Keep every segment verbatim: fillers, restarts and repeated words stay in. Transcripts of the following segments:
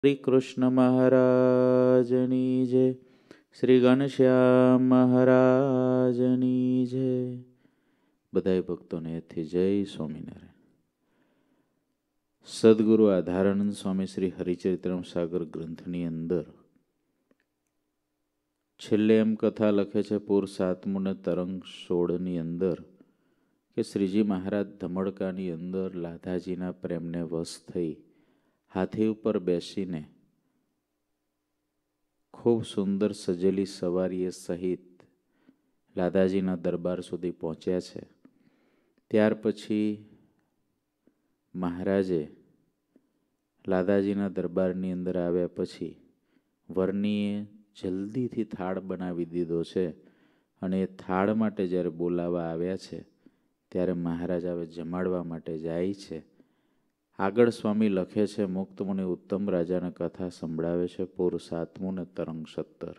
શ્રી કૃષ્ણ મહારાજની જય. શ્રી ઘનશ્યામ મહારાજની જય. બધાય ભક્તોને એથી જય સ્વામિનારાયણ. સદગુરુ આધારાનંદ સ્વામી શ્રી હરિચરિત્રમ સાગર ગ્રંથની અંદર છેલ્લે એમ કથા લખે છે પૂર સાતમું ને તરંગ સોળની અંદર કે શ્રીજી મહારાજ ધમડકાની અંદર લાધાજીના પ્રેમને વશ થઈ હાથી ઉપર બેસીને ખૂબ સુંદર સજેલી સવારીએ સહિત લાધાજીના દરબાર સુધી પહોંચ્યા છે. ત્યાર પછી મહારાજે લાધાજીના દરબારની અંદર આવ્યા પછી વરણીએ જલ્દીથી થાળ બનાવી દીધો છે અને એ થાળ માટે જ્યારે બોલાવા આવ્યા છે ત્યારે મહારાજ હવે જમાડવા માટે જાય છે. આગળ સ્વામી લખે છે મુક્તમુનિ ઉત્તમ રાજાને કથા સંભળાવે છે પૂર સાતમું ને તરંગ સત્તર.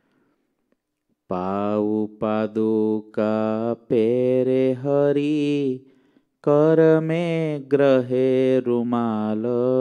પાઉ પાદુકા પેરે હરી કર મેં ગ્રહે રૂમાલ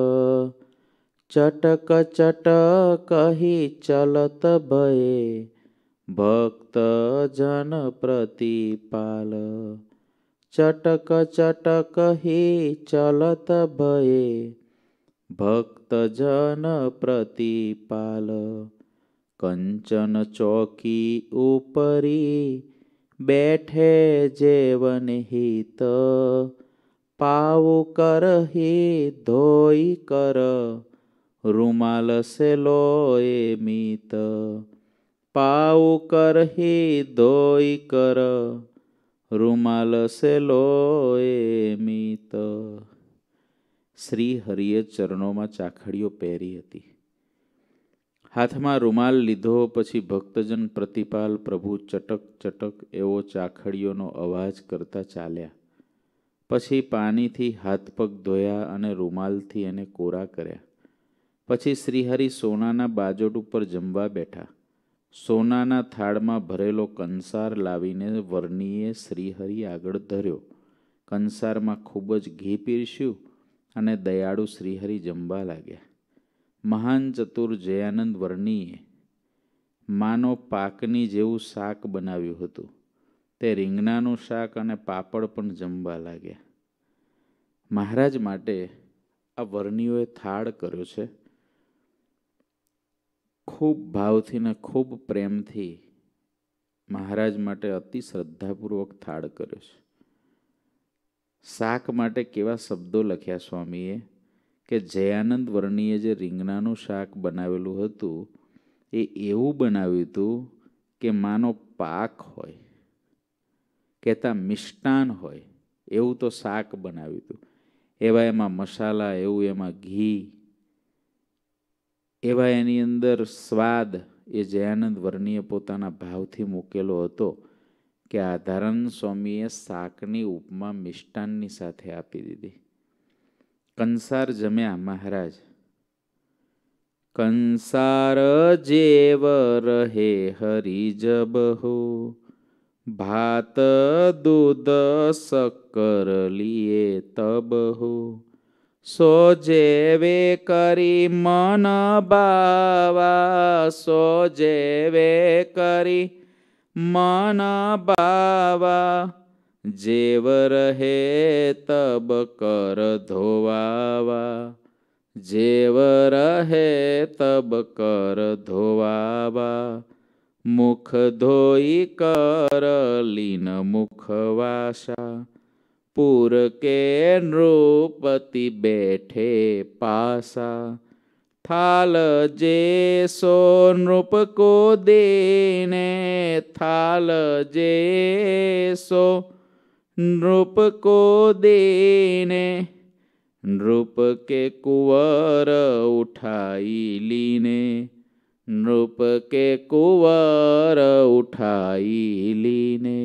ચટક ચટક કહી ચલત ભયે ભક્ત જન પ્રતિપાલ. ચટક ચટક હી ચલત ભયે ભક્ત જન પ્રતિપાલ. કંચન ચોકી ઉપરી બેઠે જેવન હિત પાવ કર હી ધોઈ કર રૂમાલ સે લોય મીત. પાવ કર હી ધોઈ કર રૂમાલ સે લોય મીત. શ્રી હરિએ ચરણોમાં ચાખડીઓ પહેરી હતી, હાથમાં રૂમાલ લીધો. પછી ભક્તજન પ્રતિપાલ પ્રભુ ચટક ચટક એવો ચાખડીઓનો અવાજ કરતા ચાલ્યા. પછી પાણીથી હાથ પગ ધોયા અને રૂમાલથી એને કોરા કર્યા. પછી શ્રીહરિ સોનાના બાજોટ ઉપર જમવા બેઠા. સોનાના થાળમાં ભરેલો કંસાર લાવીને વર્ણીએ શ્રીહરિ આગળ ધર્યો. કંસારમાં ખૂબ જ ઘી પીરસ્યું અને દયાળુ શ્રીહરિ જમવા લાગ્યા. મહાન ચતુર જયાનંદ વર્ણીએ માનો પાકની જેવું શાક બનાવ્યું હતું. તે રીંગણાનું શાક અને પાપડ પણ જમવા લાગ્યા. મહારાજ માટે આ વર્ણીઓએ થાળ કર્યો છે. ખૂબ ભાવથી ને ખૂબ પ્રેમથી મહારાજ માટે અતિ શ્રદ્ધાપૂર્વક થાળ કર્યો છે. શાક માટે કેવા શબ્દો લખ્યા સ્વામીએ કે જયાનંદ વર્ણીએ જે રીંગણાનું શાક બનાવેલું હતું એ એવું બનાવ્યું હતું કે માનો પાક હોય, કહેતા મિષ્ટાન હોય એવું તો શાક બનાવ્યું હતું. એવા એમાં મસાલા, એવું એમાં ઘી, એવા એની અંદર સ્વાદ એ જયાનંદ વર્ણીએ પોતાના ભાવથી મૂકેલો હતો કે આધારાનંદ સ્વામીએ શાકની ઉપમા મિષ્ટાનની સાથે આપી દીધી. કંસાર જમ્યા મહારાજ. કંસાર જેવ રહે હરી જબહુ ભાત દૂધ શક્કર લીએ તબહુ સો જેવે કરી મન બાવા સો જેવે કરી મન બાવા જેવ રહે તબ કર ધોવાવા જેવ રહે તબ કર ધોવાવા મુખ ધોઈ કર લીન મુખવાસા પૂર કે નૃપતિ બેઠે પાસા થાલ જે સો નૃપ કો દેને થાલ જે સો નૃપ કો દેને નૃપ કે કુંવર ઉઠાઈ લીને નૃપ કે કુંવર ઉઠાઈ લીને.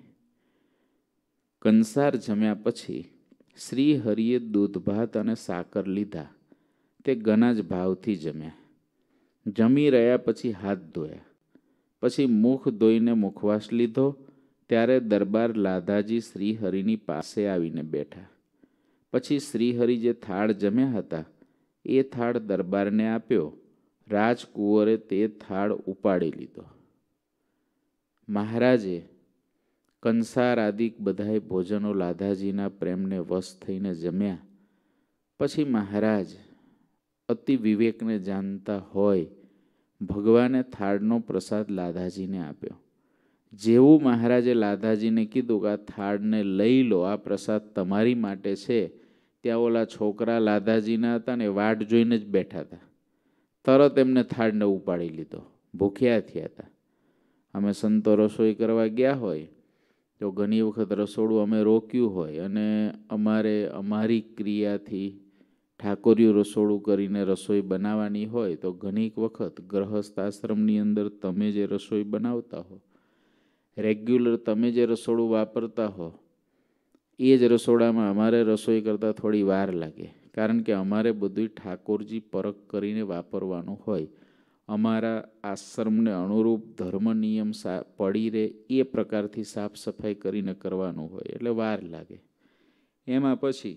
કંસાર જમ્યા પછી શ્રી હરિએ દૂધ ભાત અને સાકર લીધા. તે ઘણા જ ભાવથી જમ્યા. જમી રહ્યા પછી હાથ ધોયા. પછી મુખ ધોઈને મુખવાસ લીધો. ત્યારે દરબાર લાધાજી શ્રીહરિની પાસે આવીને બેઠા. પછી શ્રીહરિ જે થાળ જમ્યા હતા એ થાળ દરબારને આપ્યો. રાજકુંવરે તે થાળ ઉપાડી લીધો. મહારાજે કંસાર આદિક બધાય ભોજનો લાધાજીના પ્રેમને વશ થઈને જમ્યા. પછી મહારાજ અતિ વિવેકને જાણતા હોય ભગવાને થાળનો પ્રસાદ લાધાજીને આપ્યો. જેવું મહારાજે લાધાજીને કીધું કે આ થાળને લઈ લો, આ પ્રસાદ તમારી માટે છે, ત્યાં ઓલા છોકરા લાધાજીના હતા ને વાટ જોઈને જ બેઠા હતા. તરત એમને થાળને ઉપાડી લીધો. ભૂખ્યા થયા હતા. અમે સંતો રસોઈ કરવા ગયા હોય તો ઘણી વખત રસોડું અમે રોક્યું હોય અને અમારે અમારી ક્રિયાથી ઠાકોરીઓ રસોડું કરીને રસોઈ બનાવવાની હોય તો ઘણી વખત ગ્રહસ્થ આશ્રમની અંદર તમે જે રસોઈ બનાવતા હો, રેગ્યુલર તમે જે રસોડું વાપરતા હો, એ જ રસોડામાં અમારે રસોઈ કરતાં થોડી વાર લાગે. કારણ કે અમારે બધું ઠાકોરજી પરખ કરીને વાપરવાનું હોય. અમારા આશ્રમને અનુરૂપ ધર્મ નિયમ સા પડી રહે એ પ્રકારથી સાફ સફાઈ કરીને કરવાનું હોય એટલે વાર લાગે. એમાં પછી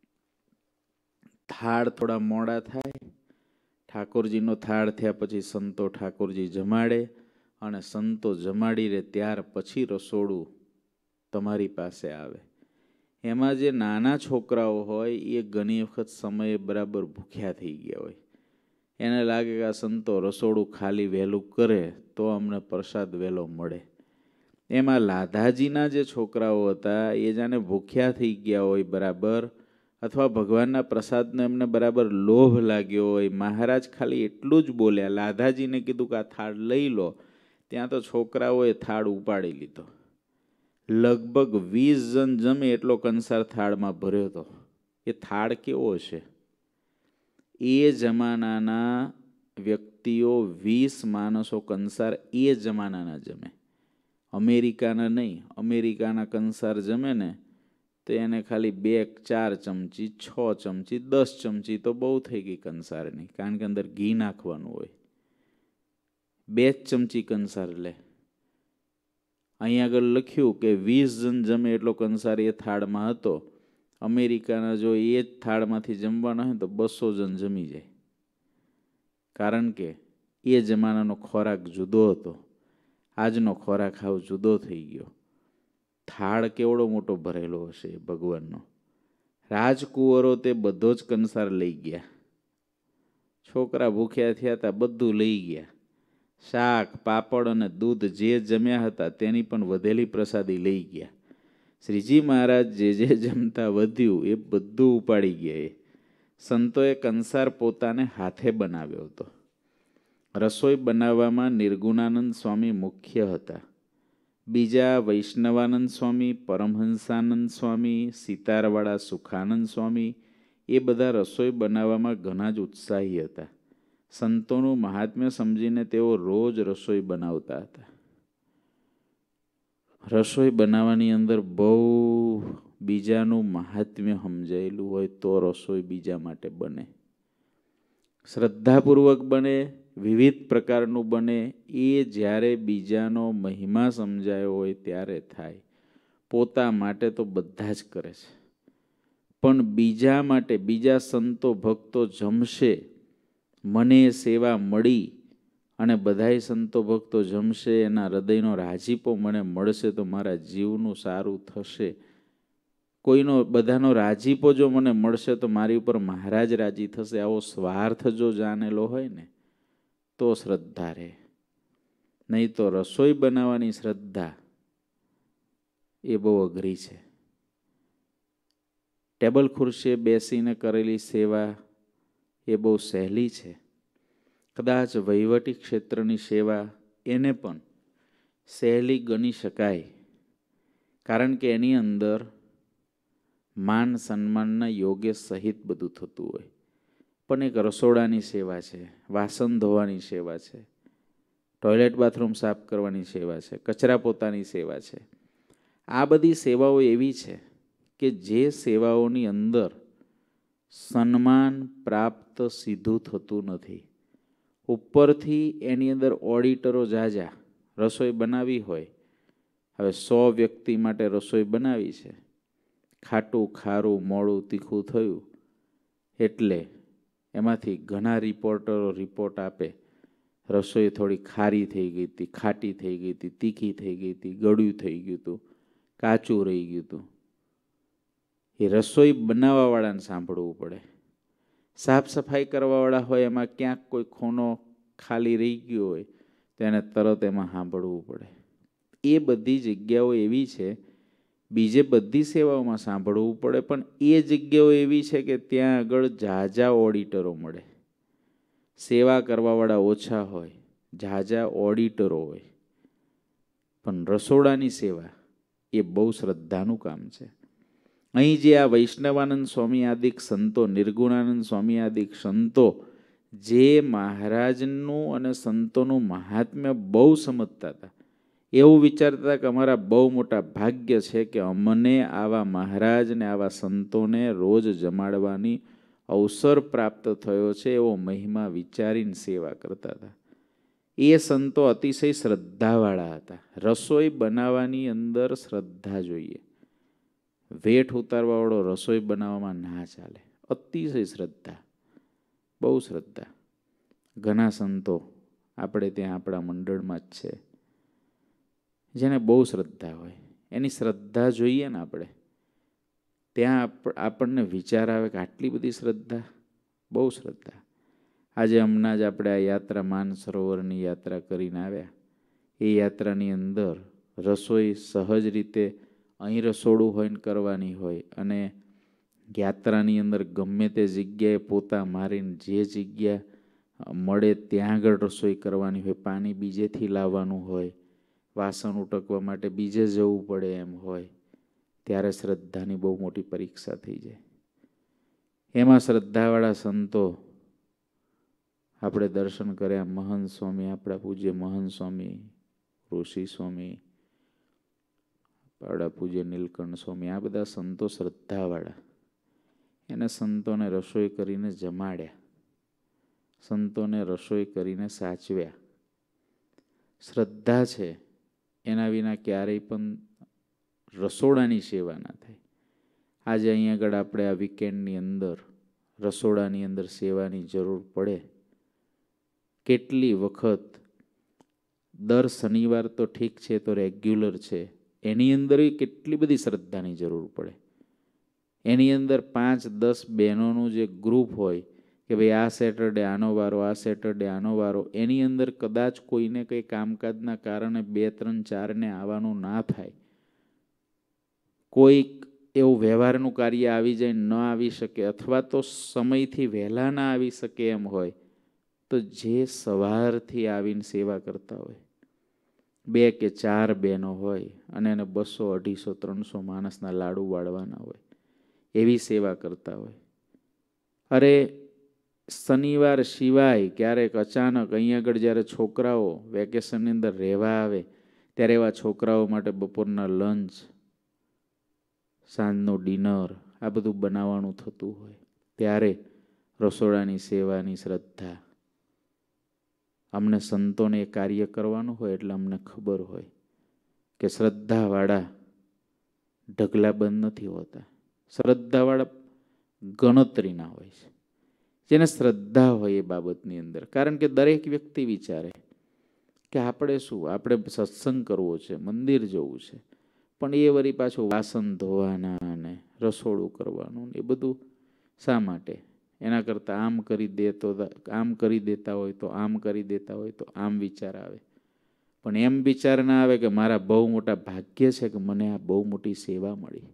થાળ થોડા મોડા થાય. ઠાકોરજીનો થાળ થયા પછી સંતો ઠાકોરજી જમાડે અને સંતો જમાડી રહે ત્યાર પછી રસોડું તમારી પાસે આવે. એમાં જે નાના છોકરાઓ હોય એ ઘણી વખત સમયે બરાબર ભૂખ્યા થઈ ગયા હોય. એને લાગે કે આ સંતો રસોડું ખાલી વહેલું કરે તો અમને પ્રસાદ વહેલો મળે. એમાં લાધાજીના જે છોકરાઓ હતા એ જાણે ભૂખ્યા થઈ ગયા હોય બરાબર, અથવા ભગવાનના પ્રસાદનો એમને બરાબર લોભ લાગ્યો હોય. મહારાજ ખાલી એટલું જ બોલ્યા, લાધાજીને કીધું કે આ થાળ લઈ લો, ત્યાં તો છોકરાઓએ થાળ ઉપાડી લીધો. લગભગ વીસ જણ જમે એટલો કંસાર થાળમાં ભર્યો હતો. એ થાળ કેવો છે? એ જમાનાના વ્યક્તિઓ વીસ માણસો કંસાર એ જમાનાના જમે, અમેરિકાના નહીં. અમેરિકાના કંસાર જમે ને તો એને ખાલી બે ચાર ચમચી, છ ચમચી, દસ ચમચી તો બહુ થઈ ગઈ કંસારની, કારણ કે અંદર ઘી નાખવાનું હોય. બે જ ચમચી કંસાર લે. અહીંયા આગળ લખ્યું કે વીસ જણ જમે એટલો કંસાર એ થાળમાં હતો. અમેરિકાના જો એ જ થાળમાંથી જમવાના હોય તો બસો જણ જમી જાય. કારણ કે એ જમાનાનો ખોરાક જુદો હતો, આજનો ખોરાક હાવ જુદો થઈ ગયો. થાળ કેવડો મોટો ભરેલો હશે ભગવાનનો. રાજકુંવરો તે બધો જ કંસાર લઈ ગયા. છોકરા ભૂખ્યા થયા હતા, બધું લઈ ગયા. શાક, પાપડ અને દૂધ જે જમ્યા હતા તેની પણ વધેલી પ્રસાદી લઈ ગયા. શ્રીજી મહારાજ જે જે જમતા વધ્યું એ બધું ઉપાડી ગયા. એ સંતોએ કંસાર પોતાને હાથે બનાવ્યો હતો. રસોઈ બનાવવામાં નિર્ગુણાનંદ સ્વામી મુખ્ય હતા. બીજા વૈષ્ણવાનંદ સ્વામી, પરમહંસાનંદ સ્વામી, સિતારવાળા સુખાનંદ સ્વામી એ બધા રસોઈ બનાવવામાં ઘણા જ ઉત્સાહી હતા. સંતોનું મહાત્મ્ય સમજીને તેઓ રોજ રસોઈ બનાવતા હતા. રસોઈ બનાવવાની અંદર બહુ બીજાનું મહાત્મ્ય સમજાયેલું હોય તો રસોઈ બીજા માટે બને. શ્રદ્ધાપૂર્વક બને, વિવિધ પ્રકારનું બને. એ જ્યારે બીજાનો મહિમા સમજાયો હોય ત્યારે થાય. પોતા માટે તો બધા જ કરે છે, પણ બીજા માટે, બીજા સંતો ભક્તો જમશે, મને સેવા મળી અને બધાય સંતો ભક્તો જમશે, એના હૃદયનો રાજીપો મને મળશે તો મારા જીવનું સારું થશે. કોઈનો બધાનો રાજીપો જો મને મળશે તો મારી ઉપર મહારાજ રાજી થશે. આવો સ્વાર્થ જો જાણેલો હોય ને તો શ્રદ્ધા રહે. નહીં તો રસોઈ બનાવવાની શ્રદ્ધા એ બહુ અઘરી છે. ટેબલ ખુરશીએ બેસીને કરેલી સેવા એ બહુ સહેલી છે. કદાચ વહીવટી ક્ષેત્રની સેવા એને પણ સહેલી ગણી શકાય, કારણ કે એની અંદર માન સન્માનના યોગ્ય સહિત બધું થતું હોય. પણ એક રસોડાની સેવા છે, વાસણ ધોવાની સેવા છે, ટોયલેટ બાથરૂમ સાફ કરવાની સેવા છે, કચરા પોતાની સેવા છે. આ બધી સેવાઓ એવી છે કે જે સેવાઓની અંદર સન્માન પ્રાપ્ત સીધું થતું નથી. ઉપરથી એની અંદર ઓડિટરો જાજા. રસોઈ બનાવી હોય, હવે સો વ્યક્તિ માટે રસોઈ બનાવી છે, ખાટું, ખારું, મોડું, તીખું થયું એટલે એમાંથી ઘણા રિપોર્ટરો રિપોર્ટ આપે, રસોઈ થોડી ખારી થઈ ગઈ હતી, ખાટી થઈ ગઈ હતી, તીખી થઈ ગઈ હતી, ગળ્યું થઈ ગયું હતું, કાચું રહી ગયું હતું. એ રસોઈ બનાવવાવાળાને સાંભળવું પડે. સાફ સફાઈ કરવાવાળા હોય એમાં ક્યાંક કોઈ ખૂણો ખાલી રહી ગયો હોય તો એને તરત એમાં સાંભળવું પડે. એ બધી જગ્યાઓ એવી છે, બીજે બધી સેવાઓમાં સાંભળવું પડે, પણ એ જગ્યાઓ એવી છે કે ત્યાં આગળ ઝાઝા ઓડિટરો મળે. સેવા કરવાવાળા ઓછા હોય, ઝાઝા ઓડિટરો હોય. પણ રસોડાની સેવા એ બહુ શ્રદ્ધાનું કામ છે. અહીં જે આ વૈષ્ણવાનંદ સ્વામી આદિક સંતો, નિર્ગુણાનંદ સ્વામી આદિક સંતો જે મહારાજનું અને સંતોનું મહાત્મ્ય બહુ સમજતા હતા, એવું વિચારતા હતા કે અમારા બહુ મોટા ભાગ્ય છે કે અમને આવા મહારાજ ને આવા સંતોને રોજ જમાડવાની અવસર પ્રાપ્ત થયો છે, એવો મહિમા વિચારીને સેવા કરતા હતા. એ સંતો અતિશય શ્રદ્ધાવાળા હતા. રસોઈ બનાવવાની અંદર શ્રદ્ધા જોઈએ. વેઠ ઉતારવાવાળો રસોઈ બનાવવામાં ના ચાલે. અતિશય શ્રદ્ધા, બહુ શ્રદ્ધા. ઘણા સંતો આપણે ત્યાં આપણા મંડળમાં જ છે જેને બહુ શ્રદ્ધા હોય. એની શ્રદ્ધા જોઈએ ને આપણે, ત્યાં આપણને વિચાર આવે કે આટલી બધી શ્રદ્ધા, બહુ શ્રદ્ધા. આજે હમણાં જ આપણે આ યાત્રા માન સરોવરની યાત્રા કરીને આવ્યા. એ યાત્રાની અંદર રસોઈ સહજ રીતે અહીં રસોડું હોય ને કરવાની હોય, અને યાત્રાની અંદર ગમે તે જગ્યાએ પોતા મારીને જે જગ્યા મળે ત્યાં આગળ રસોઈ કરવાની હોય, પાણી બીજેથી લાવવાનું હોય, વાસણ ઉટકવા માટે બીજે જવું પડે એમ હોય, ત્યારે શ્રદ્ધાની બહુ મોટી પરીક્ષા થઈ જાય. એમાં શ્રદ્ધાવાળા સંતો આપણે દર્શન કર્યા. મહંત સ્વામી, આપણા પૂજ્ય મહંત સ્વામી, ઋષિ સ્વામી, આપણા પૂજ્ય નીલકંઠ સ્વામી, આ બધા સંતો શ્રદ્ધાવાળા. એને સંતોને રસોઈ કરીને જમાડ્યા, સંતોને રસોઈ કરીને સાચવ્યા. શ્રદ્ધા છે એના વિના ક્યારેય પણ રસોડાની સેવા ના થાય. આજે અહીંયા આગળ આપણે આ વીકેન્ડની અંદર રસોડાની અંદર સેવાની જરૂર પડે. કેટલી વખત દર શનિવાર તો ઠીક છે, તો રેગ્યુલર છે, એની અંદર કેટલી બધી શ્રદ્ધાની જરૂર પડે. એની અંદર પાંચ દસ બહેનોનું જે ગ્રુપ હોય કે ભાઈ આ સેટરડે આનો વારો, આ સેટરડે આનો વારો, એની અંદર કદાચ કોઈને કંઈ કામકાજના કારણે બે ત્રણ ચારને આવવાનું ના થાય, કોઈક એવું વ્યવહારનું કાર્ય આવી જાય ન આવી શકે, અથવા તો સમયથી વહેલા ના આવી શકે એમ હોય, તો જે સવારથી આવીને સેવા કરતા હોય, બે કે ચાર બહેનો હોય અને એને બસો અઢીસો ત્રણસો માણસના લાડુ વાળવાના હોય, એવી સેવા કરતા હોય. અરે શનિવાર સિવાય ક્યારેક અચાનક અહીં આગળ જ્યારે છોકરાઓ વેકેશનની અંદર રહેવા આવે ત્યારે એવા છોકરાઓ માટે બપોરના લંચ, સાંજનું ડિનર, આ બધું બનાવવાનું થતું હોય, ત્યારે રસોડાની સેવાની શ્રદ્ધા. અમને સંતોને એ કાર્ય કરવાનું હોય એટલે અમને ખબર હોય કે શ્રદ્ધાવાળા ઢગલા બંધ નથી હોતા. શ્રદ્ધાવાળા ગણતરીના હોય છે, જેને શ્રદ્ધા હોય એ બાબતની અંદર. કારણ કે દરેક વ્યક્તિ વિચારે કે આપણે શું, આપણે સત્સંગ કરવો છે, મંદિર જવું છે, પણ એ વળી પાછું વાસણ ધોવાના અને રસોડું કરવાનું એ બધું શા માટે? એના કરતાં આમ કરી દે તો આમ કરી દેતા હોય તો આમ કરી દેતા હોય તો આમ વિચાર આવે. પણ એમ વિચાર ના આવે કે મારા બહુ મોટા ભાગ્ય છે કે મને આ બહુ મોટી સેવા મળી,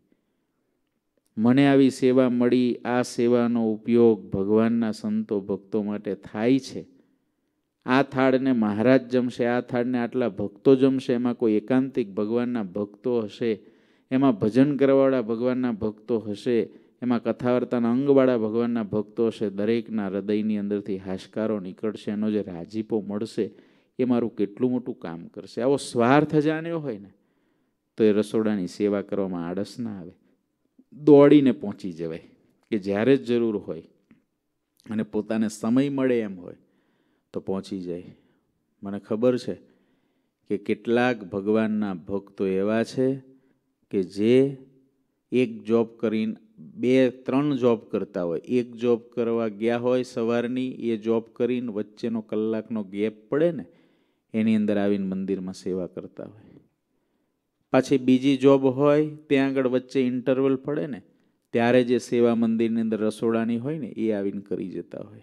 મને આવી સેવા મળી, આ સેવાનો ઉપયોગ ભગવાનના સંતો ભક્તો માટે થાય છે. આ થાળને મહારાજ જમશે, આ થાળને આટલા ભક્તો જમશે, એમાં કોઈ એકાંતિક ભગવાનના ભક્તો હશે, એમાં ભજન કરવાવાળા ભગવાનના ભક્તો હશે, એમાં કથાવાર્તાના અંગવાળા ભગવાનના ભક્તો હશે. દરેકના હૃદયની અંદરથી હાશકારો નીકળશે, એનો જે રાજીપો મળશે એ મારું કેટલું મોટું કામ કરશે. આવો સ્વાર્થ જાણ્યો હોય ને તો એ રસોડાની સેવા કરવામાં આળસ ના આવે, દોડીને પહોંચી જવાય. કે જ્યારે જ જરૂર હોય અને પોતાને સમય મળે એમ હોય તો પહોંચી જાય. મને ખબર છે કે કેટલાક ભગવાનના ભક્તો એવા છે કે જે એક જોબ કરીને બે ત્રણ જોબ કરતા હોય, એક જોબ કરવા ગયા હોય સવારની, એ જોબ કરીને વચ્ચેનો કલાકનો ગેપ પડે ને એની અંદર આવીને મંદિરમાં સેવા કરતા હોય. પાછી બીજી જોબ હોય ત્યાં આગળ વચ્ચે ઇન્ટરવલ પડે ને ત્યારે જે સેવા મંદિરની અંદર રસોડાની હોય ને એ આવીને કરી જતા હોય.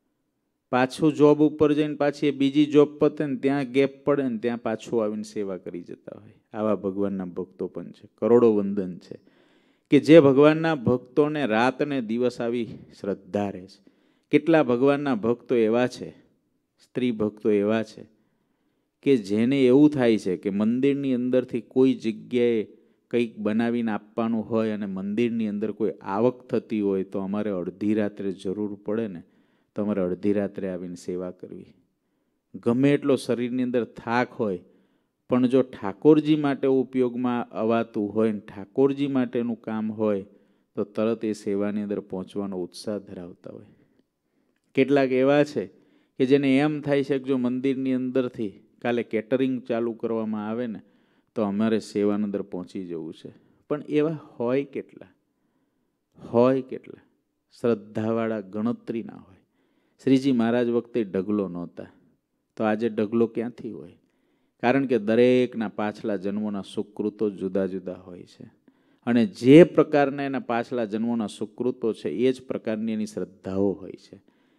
પાછું જોબ ઉપર જઈને પાછી એ બીજી જોબ પતે ને ત્યાં ગેપ પડે ને ત્યાં પાછું આવીને સેવા કરી જતા હોય. આવા ભગવાનના ભક્તો પણ છે. કરોડો વંદન છે કે જે ભગવાનના ભક્તોને રાત ને દિવસ આવી શ્રદ્ધા રહે છે. કેટલા ભગવાનના ભક્તો એવા છે, સ્ત્રી ભક્તો એવા છે કે જેને એવું થાય છે કે મંદિરની અંદરથી કોઈ જગ્યાએ કંઈક બનાવીને આપવાનું હોય અને મંદિરની અંદર કોઈ આવક થતી હોય તો અમારે અડધી રાત્રે જરૂર પડે ને તો અમારે અડધી રાત્રે આવીને સેવા કરવી. ગમે એટલો શરીરની અંદર થાક હોય પણ જો ઠાકોરજી માટે ઉપયોગમાં અવાતું હોય ને ઠાકોરજી માટેનું કામ હોય તો તરત એ સેવાની અંદર પહોંચવાનો ઉત્સાહ ધરાવતા હોય. કેટલાક એવા છે કે જેને એમ થાય છે કે જો મંદિરની અંદરથી કાલે કેટરિંગ ચાલુ કરવામાં આવે ને તો અમારે સેવાની અંદર પહોંચી જવું છે. પણ એવા હોય કેટલા, હોય કેટલા શ્રદ્ધાવાળા ગણતરી ના હોય. શ્રીજી મહારાજ વખતે ઢગલો નહોતા તો આજે ઢગલો ક્યાંથી હોય? કારણ કે દરેકના પાછલા જન્મોના સુકૃતો જુદા જુદા હોય છે અને જે પ્રકારના એના પાછલા જન્મોના સુકૃતો છે એ જ પ્રકારની એની શ્રદ્ધાઓ હોય છે.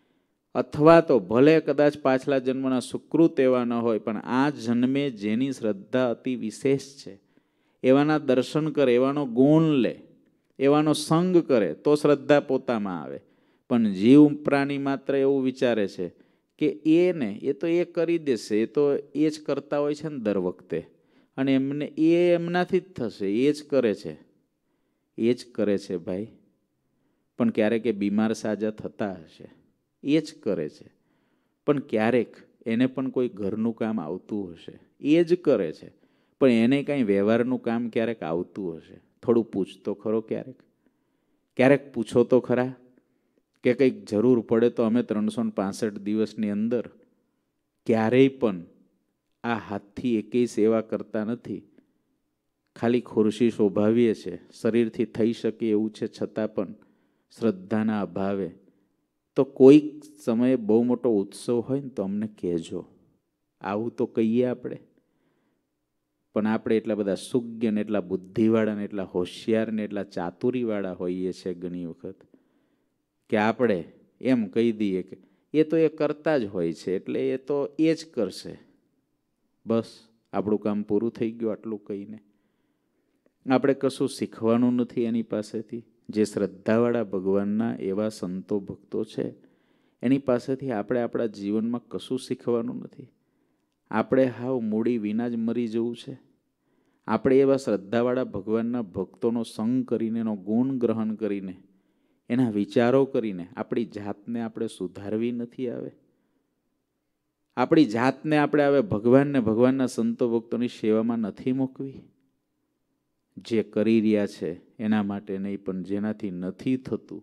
અથવા તો ભલે કદાચ પાછલા જન્મના સુકૃત એવા ન હોય પણ આ જન્મે જેની શ્રદ્ધા અતિ વિશેષ છે એવાના દર્શન કરે, એવાનો ગુણ લે, એવાનો સંગ કરે તો શ્રદ્ધા પોતામાં આવે. પણ જીવ પ્રાણી માત્ર એવું વિચારે છે કે એ ને એ તો એ કરી દેશે, એ તો એ જ કરતા હોય છે ને દર વખતે અને એમને એ એમનાથી જ થશે, એ જ કરે છે, એ જ કરે છે ભાઈ. પણ ક્યારેક એ બીમાર સાજા થતા હશે, એ જ કરે છે. પણ ક્યારેક એને પણ કોઈ ઘરનું કામ આવતું હશે, એ જ કરે છે. પણ એને કાંઈ વ્યવહારનું કામ ક્યારેક આવતું હશે, થોડું પૂછતો ખરો ક્યારેક? ક્યારેક પૂછો તો ખરા કે કંઈક જરૂર પડે તો અમે ત્રણસો ને પાંસઠ દિવસની અંદર ક્યારેય પણ આ હાથથી એકેય સેવા કરતા નથી. ખાલી ખુરશી શોભાવીએ છે, શરીરથી થઈ શકે એવું છે છતાં પણ શ્રદ્ધાના અભાવે. તો કોઈક સમયે બહુ મોટો ઉત્સવ હોય ને તો અમને કહેજો, આવું તો કહીએ આપણે. પણ આપણે એટલા બધા સુજ્ઞ ને એટલા બુદ્ધિવાળા ને એટલા હોશિયાર ને એટલા ચાતુરીવાળા હોઈએ છીએ ઘણી વખત કે આપણે એમ કહી દઈએ કે એ તો એ કરતા જ હોય છે એટલે એ તો એ જ કરશે, બસ આપણું કામ પૂરું થઈ ગયું આટલું કહીને. આપણે કશું શીખવાનું નથી એની પાસેથી. જે શ્રદ્ધાવાળા ભગવાનના એવા સંતો ભક્તો છે એની પાસેથી આપણે આપણા જીવનમાં કશું શીખવાનું નથી. આપણે હાવ મૂડી વિના જ મરી જવું છે. આપણે એવા શ્રદ્ધાવાળા ભગવાનના ભક્તોનો સંગ કરીને, એનો ગુણ ગ્રહણ કરીને, એના વિચારો કરીને આપણી જાતને આપણે સુધારવી નથી આવે. આપણી જાતને આપણે હવે ભગવાનને ભગવાનના સંતો ભક્તોની સેવામાં નથી મૂકવી. જે કરી રહ્યા છે એના માટે નહીં પણ જેનાથી નથી થતું,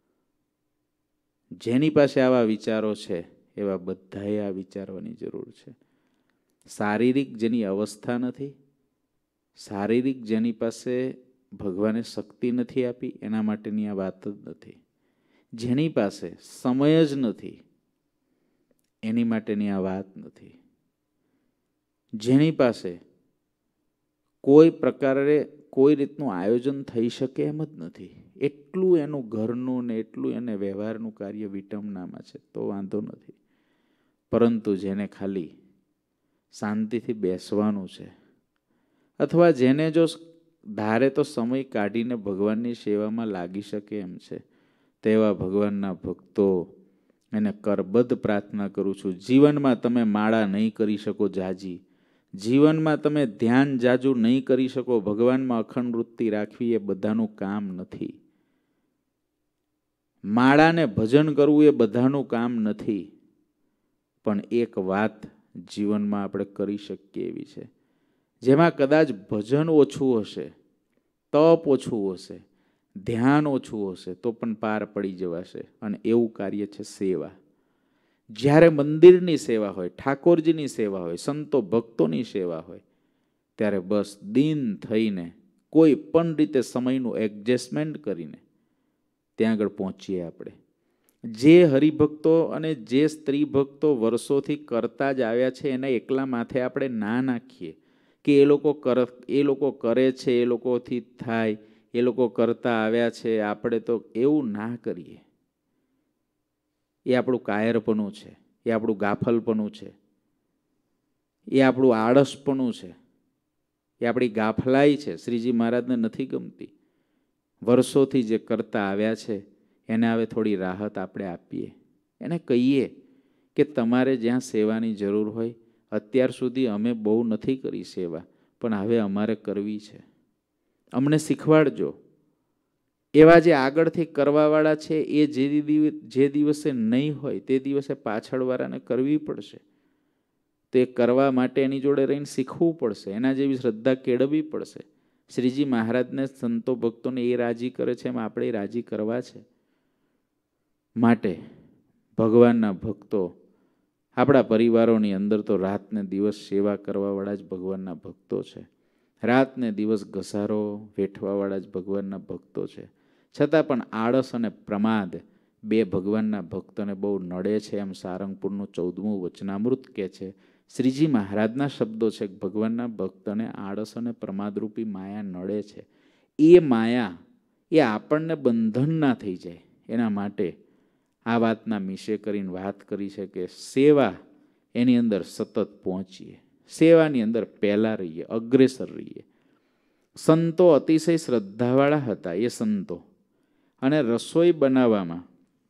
જેની પાસે આવા વિચારો છે એવા બધાએ આ વિચારવાની જરૂર છે. શારીરિક જેની અવસ્થા નથી, શારીરિક જેની પાસે ભગવાને શક્તિ નથી આપી એના માટેની આ વાત જ નથી. જેની પાસે સમય જ નથી એની માટેની આ વાત નથી. જેની પાસે કોઈ પ્રકારે કોઈ રીતનું આયોજન થઈ શકે એમ જ નથી, એટલું એનું ઘરનું ને એટલું એને વ્યવહારનું કાર્ય વિટંબનામાં છે તો વાંધો નથી. પરંતુ જેને ખાલી શાંતિથી બેસવાનું છે અથવા જેને જો ધારે તો સમય કાઢીને ભગવાનની સેવામાં લાગી શકે એમ છે તેવા ભગવાનના ભક્તો એને કરબદ્ધ પ્રાર્થના કરું છું. જીવનમાં તમે માળા નહીં કરી શકો જાજી, જીવનમાં તમે ધ્યાન જાજુ નહીં કરી શકો, ભગવાનમાં અખંડ વૃત્તિ રાખવી એ બધાનું કામ નથી. માળાને ભજન કરવું એ બધાનું કામ નથી. પણ એક વાત જીવનમાં આપણે કરી શકીએ એવી છે જેમાં કદાચ ભજન ઓછું હશે, તપ ઓછું હશે, ધ્યાન ઓછું હશે તો પણ પાર પડી જવાશે. અને એવું કાર્ય છે સેવા. જ્યારે મંદિરની સેવા હોય, ઠાકોરજીની સેવા હોય, સંતો ભક્તોની સેવા હોય ત્યારે બસ દીન થઈને કોઈ પણ રીતે સમયનું એડજસ્ટમેન્ટ કરીને ત્યાં આગળ પહોંચીએ આપણે. જે હરિભક્તો અને જે સ્ત્રી ભક્તો વર્ષોથી કરતા જ આવ્યા છે એના એકલા માથે આપણે ના નાખીએ કે એ લોકો કર એ લોકો કરે છે, એ લોકોથી થાય, એ લોકો કરતા આવ્યા છે, આપણે તો એવું ના કરીએ. એ આપણું કાયરપણું છે, એ આપણું ગાફલપણું છે, એ આપણું આળસપણું છે, એ આપણી ગાફલાઈ છે. શ્રીજી મહારાજને નથી ગમતી. વર્ષોથી જે કરતા આવ્યા છે એને હવે થોડી રાહત આપણે આપીએ. એને કહીએ કે તમારે જ્યાં સેવાની જરૂર હોય, અત્યાર સુધી અમે બહુ નથી કરી સેવા, પણ હવે અમારે કરવી છે, અમને શીખવાડજો. એવા જે આગળથી કરવાવાળા છે એ જે જે દિવસે નહીં હોય તે દિવસે પાછળવાળાને કરવી પડશે. તો એ કરવા માટે એની જોડે રહીને શીખવું પડશે, એના જેવી શ્રદ્ધા કેળવવી પડશે. શ્રીજી મહારાજને, સંતો ભક્તોને એ રાજી કરે છે એમ આપણે રાજી કરવા છે. માટે ભગવાનના ભક્તો, આપણા પરિવારોની અંદર તો રાત ને દિવસ સેવા કરવાવાળા જ ભગવાનના ભક્તો છે. રાત ને દિવસ ઘસારો વેઠવાવાળા જ ભગવાનના ભક્તો છે. છતાં પણ આળસ અને પ્રમાદ બે ભગવાનના ભક્તોને બહુ નડે છે એમ સારંગપુરનું ચૌદમું વચનામૃત કહે છે. શ્રીજી મહારાજના શબ્દો છે કે ભગવાનના ભક્તને આળસ અને પ્રમાદરૂપી માયા નડે છે. એ માયા એ આપણને બંધન ના થઈ જાય એના માટે આ વાતના મિશે કરીને વાત કરી છે કે સેવા એની અંદર સતત પહોંચીએ, સેવાની અંદર પહેલા રહીએ, અગ્રેસર રહીએ. સંતો અતિશય શ્રદ્ધાવાળા હતા. એ સંતો અને રસોઈ બનાવવામાં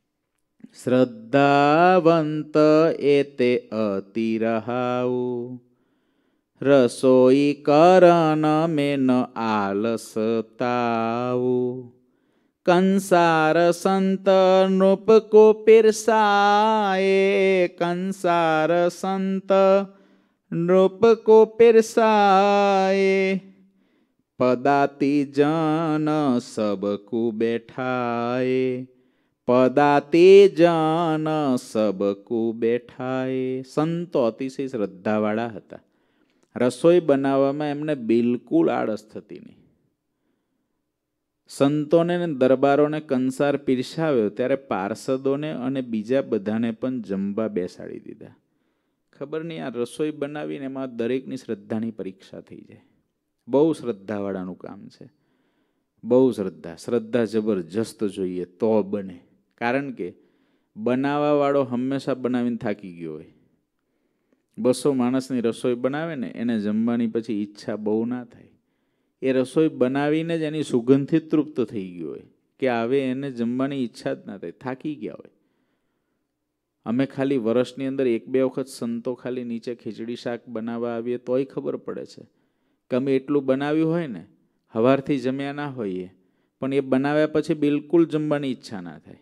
શ્રદ્ધાવંત એ તે અતિ રહાઉ, રસોઈ કરન મેં ન આલસતાઉ, કંસાર સંત નૃપ કો પિરસાએ, કંસાર સંત નૃપ કો પિરસાએ, પદાતી જન સબકુ બેઠાએ, પદાતી જન સબકુ બેઠાએ. સંતો અતિશય શ્રદ્ધાવાળા હતા. રસોઈ બનાવવામાં એમને બિલકુલ આળસ થતી નહીં. સંતોને દરબારોને કંસાર પીરસાવ્યો ત્યારે પાર્ષદોને અને બીજા બધાને પણ જમવા બેસાડી દીધા. ખબર નહીં આ રસોઈ બનાવીને એમાં દરેકની શ્રદ્ધાની પરીક્ષા થઈ જાય. બહુ શ્રદ્ધાવાળાનું કામ છે, બહુ શ્રદ્ધા. શ્રદ્ધા જબરજસ્ત જોઈએ તો બને. કારણ કે બનાવવાવાળો હંમેશા બનાવીને થાકી ગયો હોય. બસો માણસની રસોઈ બનાવે ને એને જમવાની પછી ઈચ્છા બહુ ના થાય. એ રસોઈ બનાવીને જ એની સુગંધથી તૃપ્ત થઈ ગયો હોય કે હવે એને જમવાની ઈચ્છા જ ના થાય, થાકી ગયા હોય. અમે ખાલી વર્ષની અંદર એક બે વખત સંતો ખાલી નીચે ખીચડી શાક બનાવવા આવીએ તોય ખબર પડે છે કે અમે એટલું બનાવ્યું હોય ને, સવારથી જમ્યા ના હોઈએ પણ એ બનાવ્યા પછી બિલકુલ જમવાની ઈચ્છા ના થાય.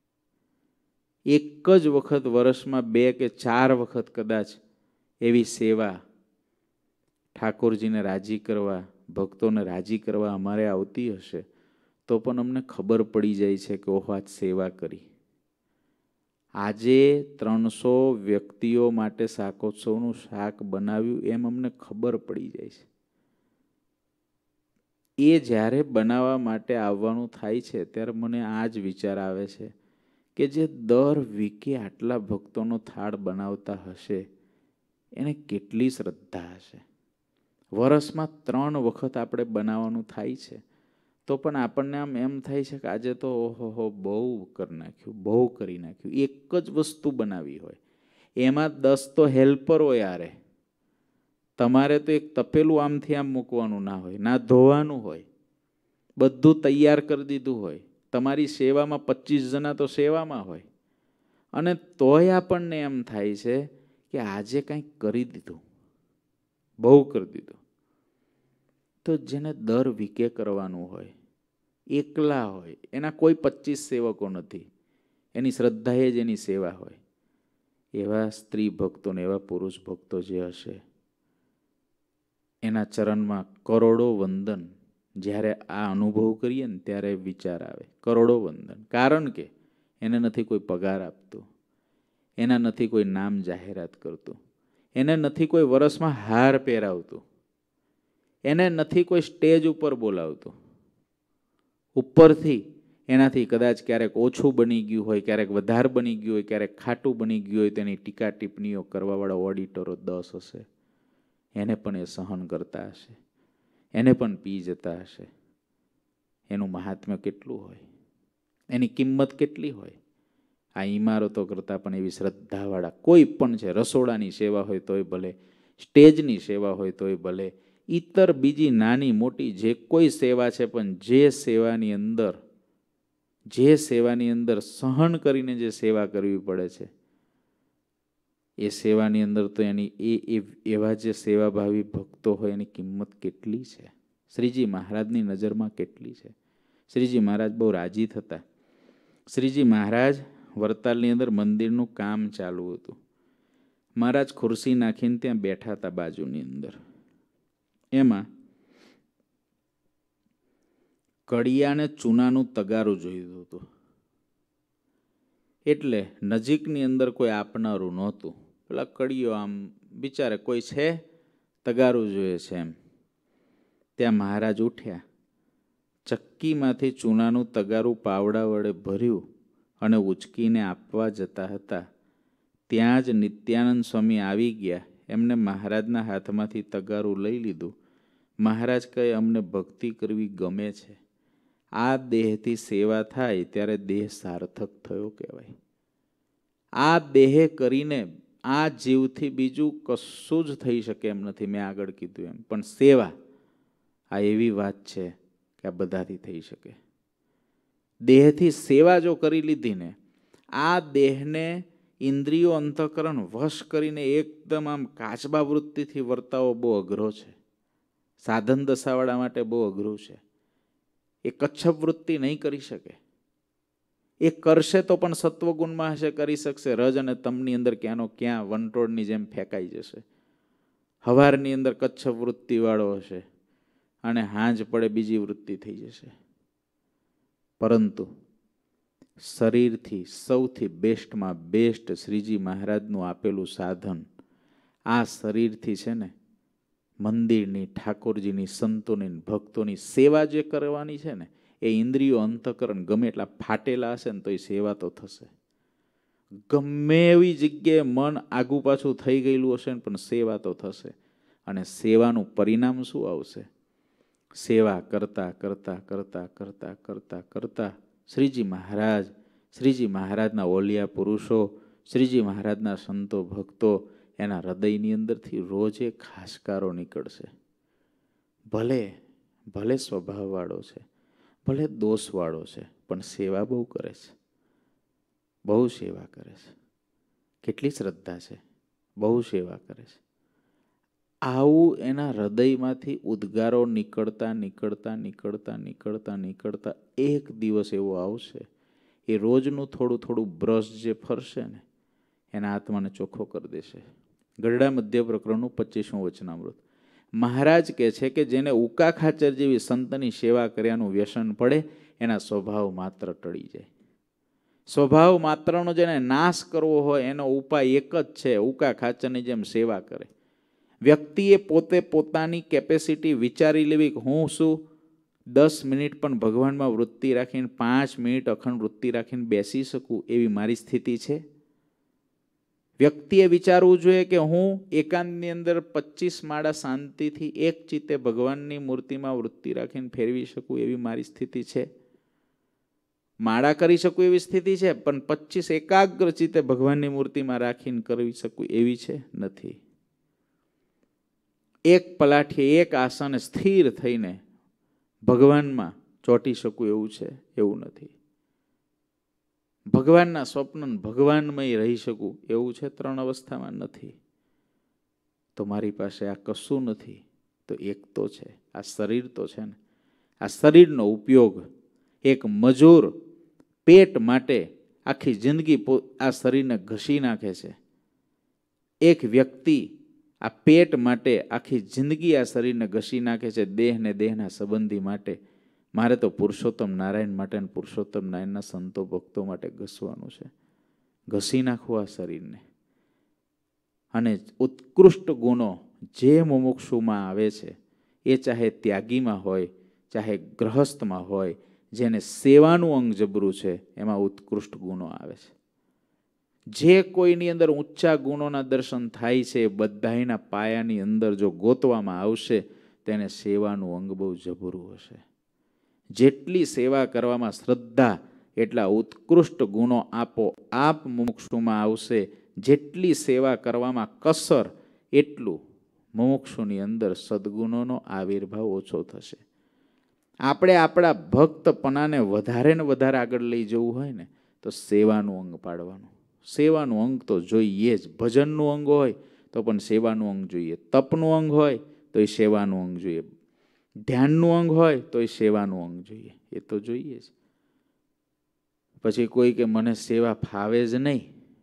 એક જ વખત વર્ષમાં બે કે ચાર વખત કદાચ એવી સેવા ઠાકોરજીને રાજી કરવા, ભક્તોને રાજી કરવા અમારે આવતી હશે તો પણ અમને ખબર પડી જાય છે કે ઓહો આજ સેવા કરી. આજે ત્રણસો વ્યક્તિઓ માટે શાકોત્સવનું શાક બનાવ્યું એમ અમને ખબર પડી જાય છે. એ જ્યારે બનાવવા માટે આવવાનું થાય છે ત્યારે મને આ જ વિચાર આવે છે કે જે દર વીકે આટલા ભક્તોનો થાળ બનાવતા હશે એને કેટલી શ્રદ્ધા હશે. વર્ષમાં ત્રણ વખત આપણે બનાવવાનું થાય છે તો પણ આપણને આમ એમ થાય છે કે આજે તો ઓહો હો બહુ કરી નાખ્યું, બહુ કરી નાખ્યું. એક જ વસ્તુ બનાવી હોય એમાં દસ તો હેલ્પર હોય. યારે તમારે તો એક તપેલું આમથી આમ મૂકવાનું ના હોય, ના ધોવાનું હોય, બધું તૈયાર કરી દીધું હોય. તમારી સેવામાં પચીસ જણા તો સેવામાં હોય અને તોય આપણને એમ થાય છે કે આજે કંઈક કરી દીધું, બહુ કરી દીધું. તો જેને દર વીકે કરવાનું હોય, એકલા હોય, એના કોઈ પચીસ સેવકો નથી, એની શ્રદ્ધા એ જ એની સેવા હોય. એવા સ્ત્રી ભક્તો ને એવા પુરુષ ભક્તો જે હશે એના ચરણમાં કરોડો વંદન. જ્યારે આ અનુભવ કરીએ ને ત્યારે વિચાર આવે કરોડો વંદન. કારણ કે એને નથી કોઈ પગાર આપતું, એના નથી કોઈ નામ જાહેરાત કરતું, એને નથી કોઈ વર્ષમાં હાર પહેરાવતું, એને નથી કોઈ સ્ટેજ ઉપર બોલાવતું. ઉપરથી એનાથી કદાચ ક્યારેક ઓછું બની ગયું હોય, ક્યારેક વધારે બની ગયું હોય, ક્યારેક ખાટું બની ગયું હોય, તેની ટીકા ટિપ્પણીઓ કરવાવાળા ઓડિટરો દસ હશે. એને પણ એ સહન કરતા હશે, એને પણ પી જતા હશે. એનું મહાત્મ્ય કેટલું હોય, એની કિંમત કેટલી હોય. આ ઇમારતો કરતાં પણ એવી શ્રદ્ધાવાળા કોઈ પણ છે. રસોડાની સેવા હોય તોય ભલે, સ્ટેજની સેવા હોય તોય ભલે, ઇતર બીજી નાની મોટી જે કોઈ સેવા છે, પણ જે સેવાની અંદર જે સેવાની અંદર સહન કરીને જે સેવા કરવી પડે છે, એ સેવાની અંદર તો એની એ એવા જે સેવાભાવી ભક્તો હોય એની કિંમત કેટલી છે, શ્રીજી મહારાજની નજરમાં કેટલી છે. શ્રીજી મહારાજ બહુ રાજી થતા. શ્રીજી મહારાજ વરતાલની અંદર મંદિરનું કામ ચાલુ હતું. મહારાજ ખુરશી નાખીને ત્યાં બેઠા હતા બાજુની અંદર. એમાં કડિયાને ચૂનાનું તગારું જોયું હતું. એટલે નજીકની અંદર કોઈ આપનારું નહોતું. પેલા કડિયો આમ બિચારે કોઈ છે, તગારું જોઈએ છે એમ. ત્યાં મહારાજ ઉઠ્યા, ચક્કીમાંથી ચૂનાનું તગારું પાવડા વડે ભર્યું અને ઉચકીને આપવા જતા હતા. ત્યાં જ નિત્યાનંદ સ્વામી આવી ગયા. એમને મહારાજના હાથમાંથી તગારું લઈ લીધું. મહારાજ કહે, અમને ભક્તિ કરવી ગમે છે. આ દેહથી સેવા થાય ત્યારે દેહ સાર્થક થયો કહેવાય. આ દેહે કરીને આ જીવથી બીજું કશું જ થઈ શકે એમ નથી. મેં આગળ કીધું એમ, પણ સેવા આ એવી વાત છે કે આ બધાથી થઈ શકે. દેહથી સેવા જો કરી લીધી ને, આ દેહને ઇન્દ્રિયો અંતઃકરણ વશ કરીને એકદમ આમ કાચબા વૃત્તિથી વર્તાવો બહુ અઘરો છે. સાધન દશાવાળા માટે બહુ અઘરું છે. એ કચ્છપ વૃત્તિ નહીં કરી શકે. એ કરશે તો પણ સત્વગુણમાં હશે, કરી શકશે. રજ અને તમની અંદર ક્યાંનો ક્યાં વંટોળની જેમ ફેંકાઈ જશે. હવારની અંદર કચ્છપ વૃત્તિવાળો હશે અને હાંજ પડે બીજી વૃત્તિ થઈ જશે. પરંતુ શરીરથી સૌથી બેસ્ટમાં બેસ્ટ શ્રીજી મહારાજનું આપેલું સાધન, આ શરીરથી છે ને મંદિરની, ઠાકોરજીની, સંતોની, ભક્તોની સેવા જે કરવાની છે ને, એ ઇન્દ્રિયો અંતઃકરણ ગમે એટલા ફાટેલા હશે ને તો એ સેવા તો થશે. ગમે એવી જગ્યાએ મન આગુ પાછું થઈ ગયેલું હશે ને પણ સેવા તો થશે. અને સેવાનું પરિણામ શું આવશે? સેવા કરતા કરતા કરતા કરતા કરતા કરતા શ્રીજી મહારાજ, શ્રીજી મહારાજના ઓલિયા પુરુષો, શ્રીજી મહારાજના સંતો ભક્તો, એના હૃદયની અંદરથી રોજ એક હાશકારો નીકળશે. ભલે ભલે સ્વભાવવાળો છે, ભલે દોષવાળો છે, પણ સેવા બહુ કરે છે. બહુ સેવા કરે છે. કેટલી શ્રદ્ધા છે, બહુ સેવા કરે છે. આવું એના હૃદયમાંથી ઉદ્ગારો નીકળતા નીકળતા નીકળતા નીકળતા નીકળતા એક દિવસ એવો આવશે, એ રોજનું થોડું થોડું બ્રશ જે ફરશે ને એના આત્માને ચોખ્ખો કરી દેશે. ગરડા મધ્ય પ્રકરણનું પચીસમું વચનામૃત. મહારાજ કહે છે કે જેને ઉકા ખાચર જેવી સંતની સેવા કર્યાનું વ્યસન પડે, એના સ્વભાવ માત્ર ટળી જાય. સ્વભાવ માત્રનો જેને નાશ કરવો હોય એનો ઉપાય એક જ છે, ઉકા ખાચરની જેમ સેવા કરે. વ્યક્તિએ પોતે પોતાની કેપેસિટી વિચારી લેવી કે હું શું દસ મિનિટ પણ ભગવાનમાં વૃત્તિ રાખીને, પાંચ મિનિટ અખંડ વૃત્તિ રાખીને બેસી શકું એવી મારી સ્થિતિ છે. વ્યક્તિએ વિચારવું જોઈએ કે હું એકાંતની અંદર પચીસ માળા શાંતિથી એક ચિત્તે ભગવાનની મૂર્તિમાં વૃત્તિ રાખીને ફેરવી શકું એવી મારી સ્થિતિ છે. માળા કરી શકું એવી સ્થિતિ છે, પણ પચીસ એકાગ્ર ચિત્તે ભગવાનની મૂર્તિમાં રાખીને કરી શકું એવી છે નથી. એક પલાઠીએ એક આસને સ્થિર થઈને ભગવાનમાં ચોંટી શકું એવું છે, એવું નથી. ભગવાનના સ્વપ્ન ભગવાનમય રહી શકું એવું છે, ત્રણ અવસ્થામાં નથી. તો મારી પાસે આ કશું નથી તો એક તો છે, આ શરીર તો છે ને. આ શરીરનો ઉપયોગ એક મજૂર પેટ માટે આખી જિંદગી આ શરીરને ઘસી નાખે છે. એક વ્યક્તિ આ પેટ માટે આખી જિંદગી આ શરીરને ઘસી નાખે છે, દેહ ને દેહના સંબંધી માટે. મારે તો પુરુષોત્તમ નારાયણ માટે અને પુરુષોત્તમ નારાયણના સંતો ભક્તો માટે ઘસવાનું છે. ઘસી નાખવું આ શરીરને. અને ઉત્કૃષ્ટ ગુણો જે મુમુક્ષુમાં આવે છે, એ ચાહે ત્યાગીમાં હોય, ચાહે ગ્રહસ્થમાં હોય, જેને સેવાનું અંગ જબરું છે એમાં ઉત્કૃષ્ટ ગુણો આવે છે. જે કોઈની અંદર ઊંચા ગુણોના દર્શન થાય છે એ બધાયના પાયાની અંદર જો ગોતવામાં આવશે તેને સેવાનું અંગ બહુ જબરું હશે. જેટલી સેવા કરવામાં શ્રદ્ધા એટલા ઉત્કૃષ્ટ ગુણો આપો આપ મુમુક્ષુમાં આવશે. જેટલી સેવા કરવામાં કસર એટલું મુમુક્ષુની અંદર સદ્ગુણોનો આવિર્ભાવ ઓછો થશે. આપણે આપણા ભક્તપણાને વધારે ને વધારે આગળ લઈ જવું હોય ને તો સેવાનું અંગ પાડવાનું. સેવાનું અંગ તો જોઈએ જ. ભજનનું અંગ હોય તો પણ સેવાનું અંગ જોઈએ. તપનું અંગ હોય તો એ સેવાનું અંગ જોઈએ. ધ્યાનનું અંગ હોય તો એ સેવાનું અંગ જોઈએ. એ તો જોઈએ જ. પછી કોઈ કે મને સેવા ફાવે જ નહીં,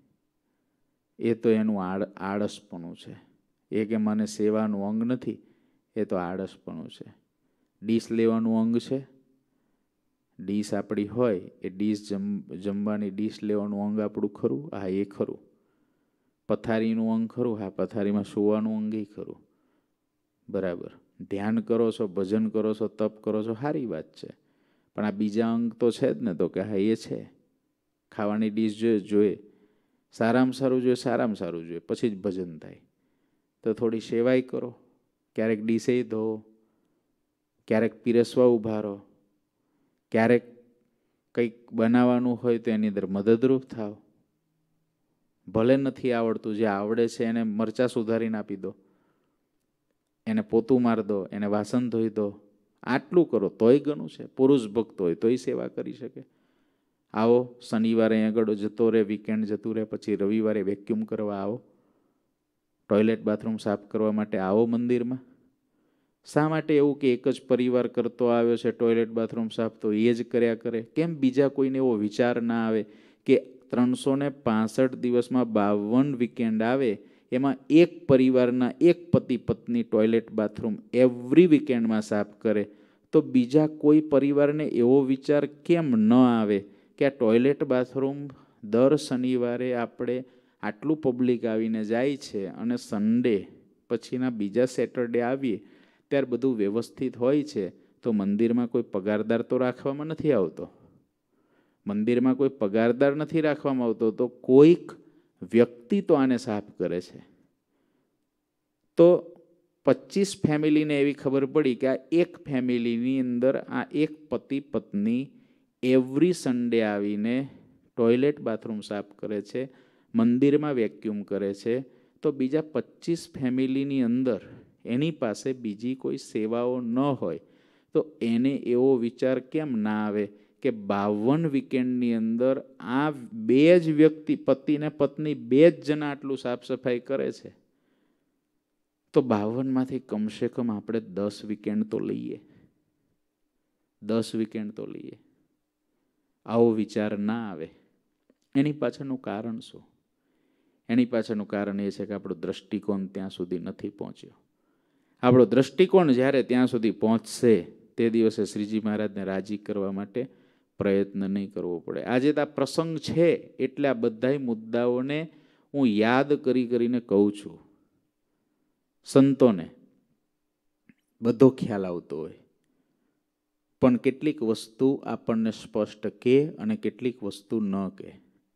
એ તો એનું આડ આળસપણું છે. એ કે મને સેવાનું અંગ નથી, એ તો આળસપણું છે. ડીશ લેવાનું અંગ છે. ડીશ આપણી હોય એ ડીશ જમ જમવાની ડીશ લેવાનું અંગ આપણું ખરું? હા, એ ખરું. પથારીનું અંગ ખરું? હા, પથારીમાં સૂવાનું અંગ એ ખરું. બરાબર. ધ્યાન કરો છો, ભજન કરો છો, તપ કરો છો, સારી વાત છે. પણ આ બીજા અંગ તો છે જ ને. તો કે હા, એ છે. ખાવાની ડીશ જોઈએ જોઈએ સારામાં સારું જોઈએ, સારામાં સારું જોઈએ, પછી જ ભજન થાય. તો થોડી સેવાય કરો. ક્યારેક ડીશે ધો, ક્યારેક પીરસવા ઉભા રહો, ક્યારેક કંઈક બનાવવાનું હોય તો એની અંદર મદદરૂપ થાવ. ભલે નથી આવડતું, જે આવડે છે એને મરચાં સુધારીને આપી દો, એને પોતું માર દો, એને વાસણ ધોઈ દો. આટલું કરો તોય ઘણું છે. પુરુષ ભક્ત હોય તોય સેવા કરી શકે. આવો શનિવારે આગળ જતો રહે, વીકેન્ડ જતું રહે, પછી રવિવારે વેક્યુમ કરવા આવો, ટોયલેટ બાથરૂમ સાફ કરવા માટે આવો મંદિરમાં. શા માટે એવું કે એક જ પરિવાર કરતો આવ્યો છે ટોયલેટ બાથરૂમ સાફ, તો એ જ કર્યા કરે? કેમ બીજા કોઈને એવો વિચાર ના આવે કે ત્રણસો ને પાસઠ દિવસમાં બાવન વીકેન્ડ આવે, એમાં એક પરિવારના એક પતિ પત્ની ટોયલેટ બાથરૂમ એવરી વીકેન્ડમાં સાફ કરે, તો બીજા કોઈ પરિવારને એવો વિચાર કેમ ન આવે કે આ ટોયલેટ બાથરૂમ દર શનિવારે આપણે આટલું પબ્લિક આવીને જાય છે અને સન્ડે પછીના બીજા સેટરડે આવીએ ત્યારે બધું વ્યવસ્થિત હોય છે, તો મંદિરમાં કોઈ પગારદાર તો રાખવામાં નથી આવતો. મંદિરમાં કોઈ પગારદાર નથી રાખવામાં આવતો, તો કોઈક વ્યક્તિ તો આને સાફ કરે છે. તો પચીસ ફેમિલીને એવી ખબર પડી કે આ એક ફેમિલીની અંદર આ એક પતિ પત્ની એવરી સન્ડે આવીને ટોયલેટ બાથરૂમ સાફ કરે છે, મંદિરમાં વેક્યુમ કરે છે, તો બીજા પચીસ ફેમિલીની અંદર એની પાસે બીજી કોઈ સેવાઓ ન હોય તો એને એવો વિચાર કેમ ના આવે કે બાવન વીકેન્ડની અંદર આ બે જ વ્યક્તિ, પતિ ને પત્ની બે જ જણા આટલું સાફ સફાઈ કરે છે, તો બાવનમાંથી કમસે કમ આપણે દસ વીકેન્ડ તો લઈએ. દસ વીકેન્ડ તો લઈએ. આવો વિચાર ના આવે. એની પાછળનું કારણ શું? એની પાછળનું કારણ એ છે કે આપણો દ્રષ્ટિકોણ ત્યાં સુધી નથી પહોંચ્યો. આપણો દ્રષ્ટિકોણ જ્યારે ત્યાં સુધી પહોંચશે તે દિવસે શ્રીજી મહારાજને રાજી કરવા માટે પ્રયત્ન નહીં કરવો પડે. આજે તો આ પ્રસંગ છે એટલે આ બધા મુદ્દાઓને હું યાદ કરી કરીને કહું છું. સંતોને બધો ખ્યાલ આવતો હોય, પણ કેટલીક વસ્તુ આપણને સ્પષ્ટ કહે અને કેટલીક વસ્તુ ન કહે.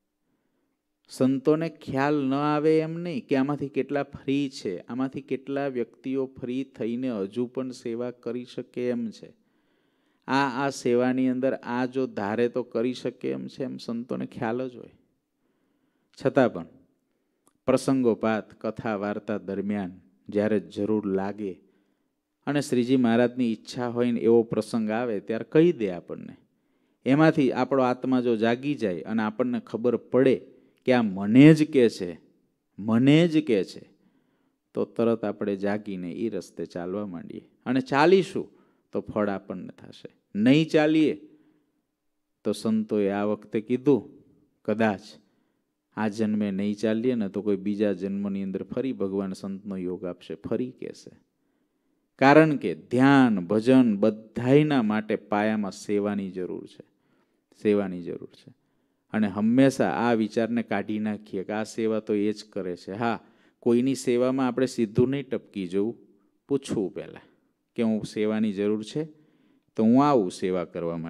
સંતોને ખ્યાલ ન આવે એમ નહીં કે આમાંથી કેટલા ફ્રી છે, આમાંથી કેટલા વ્યક્તિઓ ફ્રી થઈને હજુ પણ સેવા કરી શકે એમ છે, આ આ સેવાની અંદર આ જો ધારે તો કરી શકે એમ છે, એમ સંતોને ખ્યાલ જ હોય. છતાં પણ પ્રસંગોપાત કથા વાર્તા દરમિયાન જ્યારે જરૂર લાગે અને શ્રીજી મહારાજની ઈચ્છા હોય ને એવો પ્રસંગ આવે ત્યારે કહી દે આપણને. એમાંથી આપણો આત્મા જો જાગી જાય અને આપણને ખબર પડે કે આ મને જ કહે છે, મને જ કહે છે, તો તરત આપણે જાગીને એ રસ્તે ચાલવા માંડીએ. અને ચાલીશું તો ફળ આપણને થશે. નહીં ચાલીએ તો સંતોએ આ વખતે કીધું, કદાચ આ જન્મે નહીં ચાલીએ ને તો કોઈ બીજા જન્મની અંદર ફરી ભગવાન સંતનો યોગ આપશે, ફરી કહેશે. કારણ કે ધ્યાન ભજન બધાયના માટે પાયામાં સેવાની જરૂર છે. સેવાની જરૂર છે. અને હંમેશા આ વિચારને કાઢી નાખીએ કે આ સેવા તો એ જ કરે છે. હા, કોઈની સેવામાં આપણે સીધું નહીં ટપકી જવું, પૂછવું પહેલાં કે હું સેવાની જરૂર છે તો હું આવું સેવા કરવા માટે.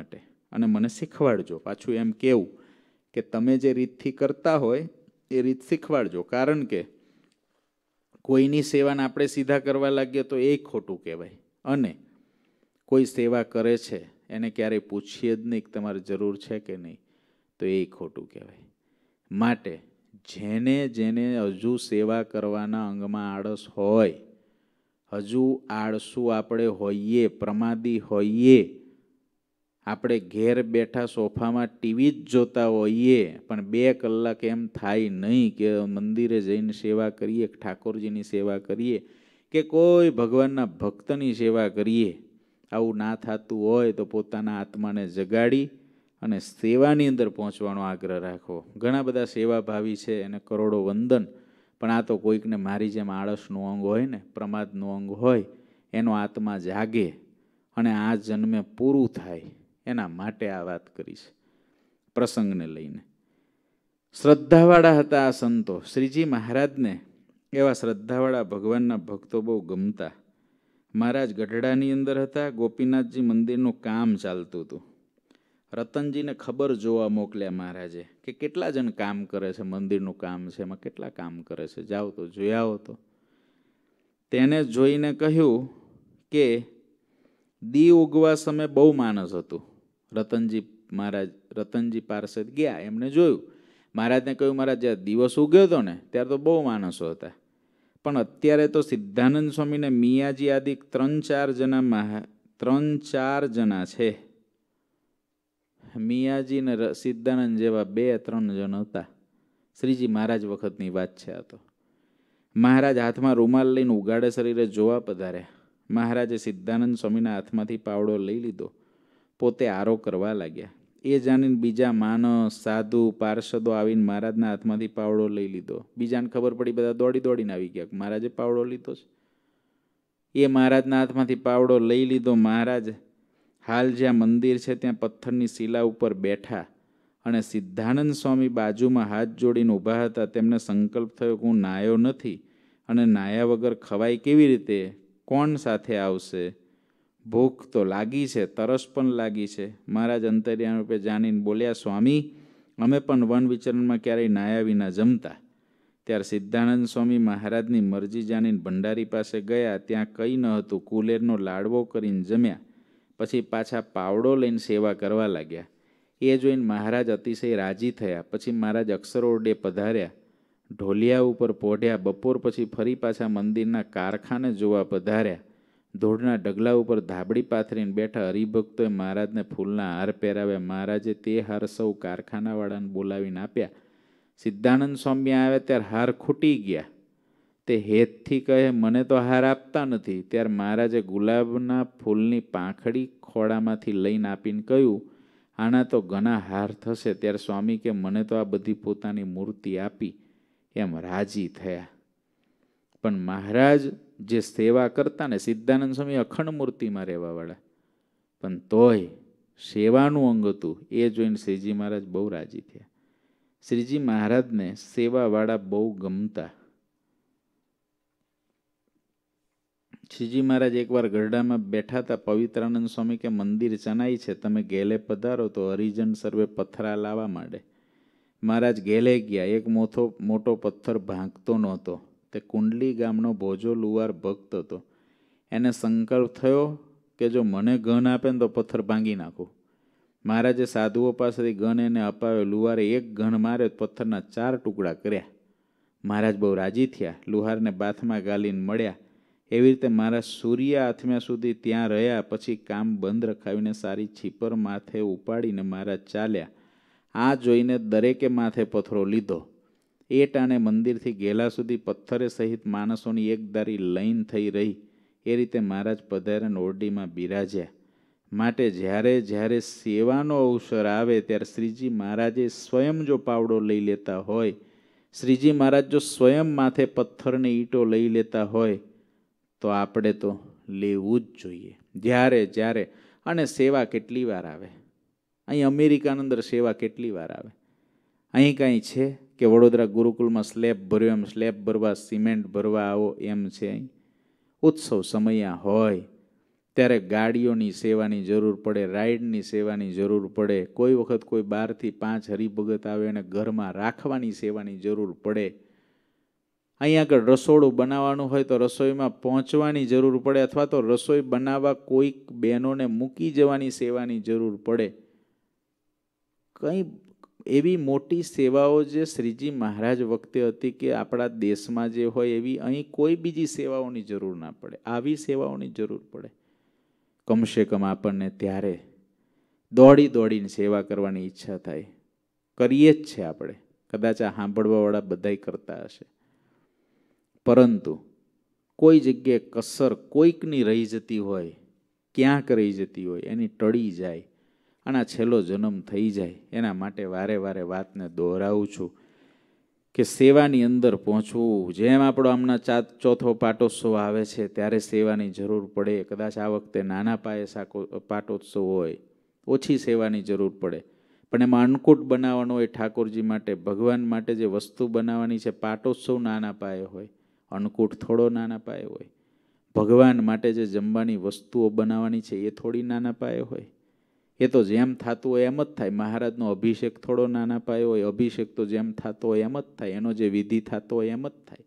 અને મને શીખવાડજો. પાછું એમ કેવું કે તમે જે રીતથી કરતા હોય એ રીત શીખવાડજો. કારણ કે કોઈની સેવાને આપણે સીધા કરવા લાગીએ તો એ ખોટું કહેવાય, અને કોઈ સેવા કરે છે એને ક્યારેય પૂછીએ જ નહીં કે તમારે જરૂર છે કે નહીં, તો એ ખોટું કહેવાય. માટે જેને જેને હજુ સેવા કરવાના અંગમાં આળસ હોય, હજુ આળસુ આપણે હોઈએ, પ્રમાદી હોઈએ, આપણે ઘેર બેઠા સોફામાં ટીવી જ જોતા હોઈએ, પણ બે કલાક એમ થાય નહીં કે મંદિરે જઈને સેવા કરીએ, ઠાકોરજીની સેવા કરીએ, કે કોઈ ભગવાનના ભક્તની સેવા કરીએ, આવું ના થતું હોય તો પોતાના આત્માને જગાડી અને સેવાની અંદર પહોંચવાનો આગ્રહ રાખવો. ઘણા બધા સેવાભાવી છે, એને કરોડો વંદન, પણ આ તો કોઈકને મારી જેમ આળસનું અંગ હોય ને, પ્રમાદનું અંગ હોય, એનો આત્મા જાગે અને આ જન્મે પૂરું થાય, એના માટે આ વાત કરી છે પ્રસંગને લઈને. શ્રદ્ધાવાળા હતા આ સંતો. શ્રીજી મહારાજને એવા શ્રદ્ધાવાળા ભગવાનના ભક્તો બહુ ગમતા. મહારાજ ગઢડાની અંદર હતા, ગોપીનાથજી મંદિરનું કામ ચાલતું હતું. રતનજીને ખબર જોવા મોકલ્યા મહારાજે કે કેટલા જણ કામ કરે છે, મંદિરનું કામ છે, એમાં કેટલા કામ કરે છે, જાઓ તો જોઈ આવો. તો તેને જોઈને કહ્યું કે દી ઉગવા સમયે બહુ માણસ હતું. રતનજી મહારાજ રતનજી પાર્ષદ ગયા, એમને જોયું. મહારાજને કહ્યું, મહારાજ જ્યારે દિવસ ઉગ્યો હતો ને ત્યારે તો બહુ માણસો હતા, પણ અત્યારે તો સિદ્ધાનંદ સ્વામીને મિયાજી આદિ ત્રણ ચાર જણા મહા ત્રણ ચાર જણા છે. મિયાજી ને સિદ્ધાનંદ જેવા બે ત્રણ જણ હતા. શ્રીજી મહારાજ વખતની વાત છે આ તો. મહારાજ હાથમાં રૂમાલ લઈને ઉગાડે શરીરે જોવા પધાર્યા. મહારાજે સિદ્ધાનંદ સ્વામીના હાથમાંથી પાવડો લઈ લીધો, પોતે આરો કરવા લાગ્યા. એ જાણીને બીજા માનસ, સાધુ, પાર્ષદો આવીને મહારાજના હાથમાંથી પાવડો લઈ લીધો. બીજાને ખબર પડી, બધા દોડી દોડીને આવી ગયા, મહારાજે પાવડો લીધો છે. એ મહારાજના હાથમાંથી પાવડો લઈ લીધો. મહારાજ હાલ જ્યાં મંદિર છે ત્યાં પથ્થરની શિલા ઉપર બેઠા અને સિદ્ધાનંદ સ્વામી બાજુમાં હાથ જોડીને ઊભા હતા. તેમને સંકલ્પ થયો કે હું નાયો નથી અને નાયા વગર ખવાય કેવી રીતે, કોણ સાથે આવશે, ભૂખ તો લાગી છે, તરસ પણ લાગી છે. મહારાજ અંતર્યામી રૂપે જાણીને બોલ્યા, સ્વામી અમે પણ વન વિચરણમાં ક્યારેય નાયા વિના જમતા. ત્યારે સિદ્ધાનંદ સ્વામી મહારાજની મરજી જાણીને ભંડારી પાસે ગયા. ત્યાં કંઈ ન હતું, કુલેરનો લાડવો કરીને જમ્યા. પછી પાછા પાવડો લઈને સેવા કરવા લાગ્યા. એ જોઈને મહારાજ અતિશય રાજી થયા. પછી મહારાજ અક્ષરોડે પધાર્યા, ઢોલિયા ઉપર પોઢ્યા. બપોર પછી ફરી પાછા મંદિરના કારખાને જોવા પધાર્યા. ધૂળના ઢગલા ઉપર ધાબળી પાથરીને બેઠા હરિભક્તોએ મહારાજને ફૂલના હાર પહેરાવ્યા. મહારાજે તે હાર સૌ કારખાનાવાળાને બોલાવીને આપ્યા. સિદ્ધાનંદ સ્વામી આવ્યા ત્યારે હાર ખૂટી ગયા. તે હેતથી કહે, મને તો હાર આપતા નથી. ત્યારે મહારાજે ગુલાબના ફૂલની પાંખડી ખોળામાંથી લઈને આપીને કહ્યું, આના તો ઘણા હાર થશે. ત્યારે સ્વામી કે, મને તો આ બધી પોતાની મૂર્તિ આપી, એમ રાજી થયા. પણ મહારાજ જે સેવા કરતા ને, સિદ્ધાનંદ સ્વામી અખંડ મૂર્તિમાં રહેવાવાળા, પણ તોય સેવાનું અંગ હતું. એ જોઈને શ્રીજી મહારાજ બહુ રાજી થયા. શ્રીજી મહારાજને સેવાવાળા બહુ ગમતા. શ્રીજી મહારાજ એકવાર ગરડામાં બેઠા હતા. પવિત્રાનંદ સ્વામી કે, મંદિર ચનાઈ છે, તમે ગેલે પધારો તો હરિજન સર્વે પથ્થરા લાવવા માંડે. મહારાજ ગેલે ગયા. એક મોટો મોટો પથ્થર ભાંગતો નહોતો. તે કુંડલી ગામનો ભોજો લુવાર ભક્ત હતો. એને સંકલ્પ થયો કે જો મને ગન આપે ને તો પથ્થર ભાંગી નાખું. મહારાજે સાધુઓ પાસેથી ગન એને અપાવ્યો. લુહારે એક ગણ માર્યો, પથ્થરના ચાર ટુકડા કર્યા. મહારાજ બહુ રાજી થયા. લુહારને બાથમાં ગાલીને મળ્યા. એવી રીતે મારા સૂર્ય આથમ્યા સુધી ત્યાં રહ્યા. પછી કામ બંધ રખાવીને સારી છીપર માથે ઉપાડીને મહારાજ ચાલ્યા. આ જોઈને દરેકે માથે પથ્થરો લીધો. એ ટાણે મંદિરથી ગેલા સુધી પથ્થરે સહિત માણસોની એક ધારી લાઈન થઈ રહી. એ રીતે મહારાજ પધાર્યા, ઓરડીમાં બિરાજ્યા. માટે જ્યારે જ્યારે સેવાનો અવસર આવે ત્યારે શ્રીજી મહારાજે સ્વયં જો પાવડો લઈ લેતા હોય, શ્રીજી મહારાજ જો સ્વયં માથે પથ્થરની ઈંટો લઈ લેતા હોય, તો આપણે તો લેવું જ જોઈએ જ્યારે જ્યારે. અને સેવા કેટલી વાર આવે અહીં અમેરિકાની અંદર, સેવા કેટલી વાર આવે. અહીં કાંઈ છે કે વડોદરા ગુરુકુલમાં સ્લેબ ભર્યો એમ સ્લેબ ભરવા, સિમેન્ટ ભરવા આવો એમ છે. અહીં ઉત્સવ સમયા હોય ત્યારે ગાડીઓની સેવાની જરૂર પડે, રાઈડની સેવાની જરૂર પડે, કોઈ વખત કોઈ બારથી પાંચ હરિભગત આવે અને ઘરમાં રાખવાની સેવાની જરૂર પડે. અહીં આગળ રસોડું બનાવવાનું હોય તો રસોઈમાં પહોંચવાની જરૂર પડે, અથવા તો રસોઈ બનાવવા કોઈક બહેનોને મૂકી જવાની સેવાની જરૂર પડે. કંઈ એવી મોટી સેવાઓ જે શ્રીજી મહારાજ વખતે હતી કે આપણા દેશમાં જે હોય એવી અહીં કોઈ બીજી સેવાઓની જરૂર ના પડે, આવી સેવાઓની જરૂર પડે. કમસે કમ આપણને ત્યારે દોડી દોડીને સેવા કરવાની ઈચ્છા થાય. કરીએ જ છે આપણે, કદાચ આ સાંભળવાવાળા બધાય કરતા હશે, પરંતુ કોઈ જગ્યાએ કસર કોઈકની રહી જતી હોય, ક્યાંક રહી જતી હોય, એની ટળી જાય અને આ છેલ્લો જન્મ થઈ જાય. એના માટે વારે વારે વાતને દોહરાવું છું કે સેવાની અંદર પહોંચવું. જેમ આપણો આમના ચા ચોથો પાટોત્સવ આવે છે ત્યારે સેવાની જરૂર પડે. કદાચ આ વખતે નાના પાયે સાકો પાટોત્સવ હોય, ઓછી સેવાની જરૂર પડે, પણ એમાં અન્નકૂટ બનાવવાનો હોય ઠાકોરજી માટે, ભગવાન માટે જે વસ્તુ બનાવવાની છે. પાટોત્સવ નાના પાયે હોય, અન્નકૂટ થોડો નાના પાયે હોય. ભગવાન માટે જે જમવાની વસ્તુઓ બનાવવાની છે એ થોડી નાના પાયે હોય. એ તો જેમ થતું હોય એમ જ થાય. મહારાજનો અભિષેક થોડો નાના પાયો હોય, અભિષેક તો જેમ થતો હોય એમ જ થાય, એનો જે વિધિ થતો હોય એમ જ થાય.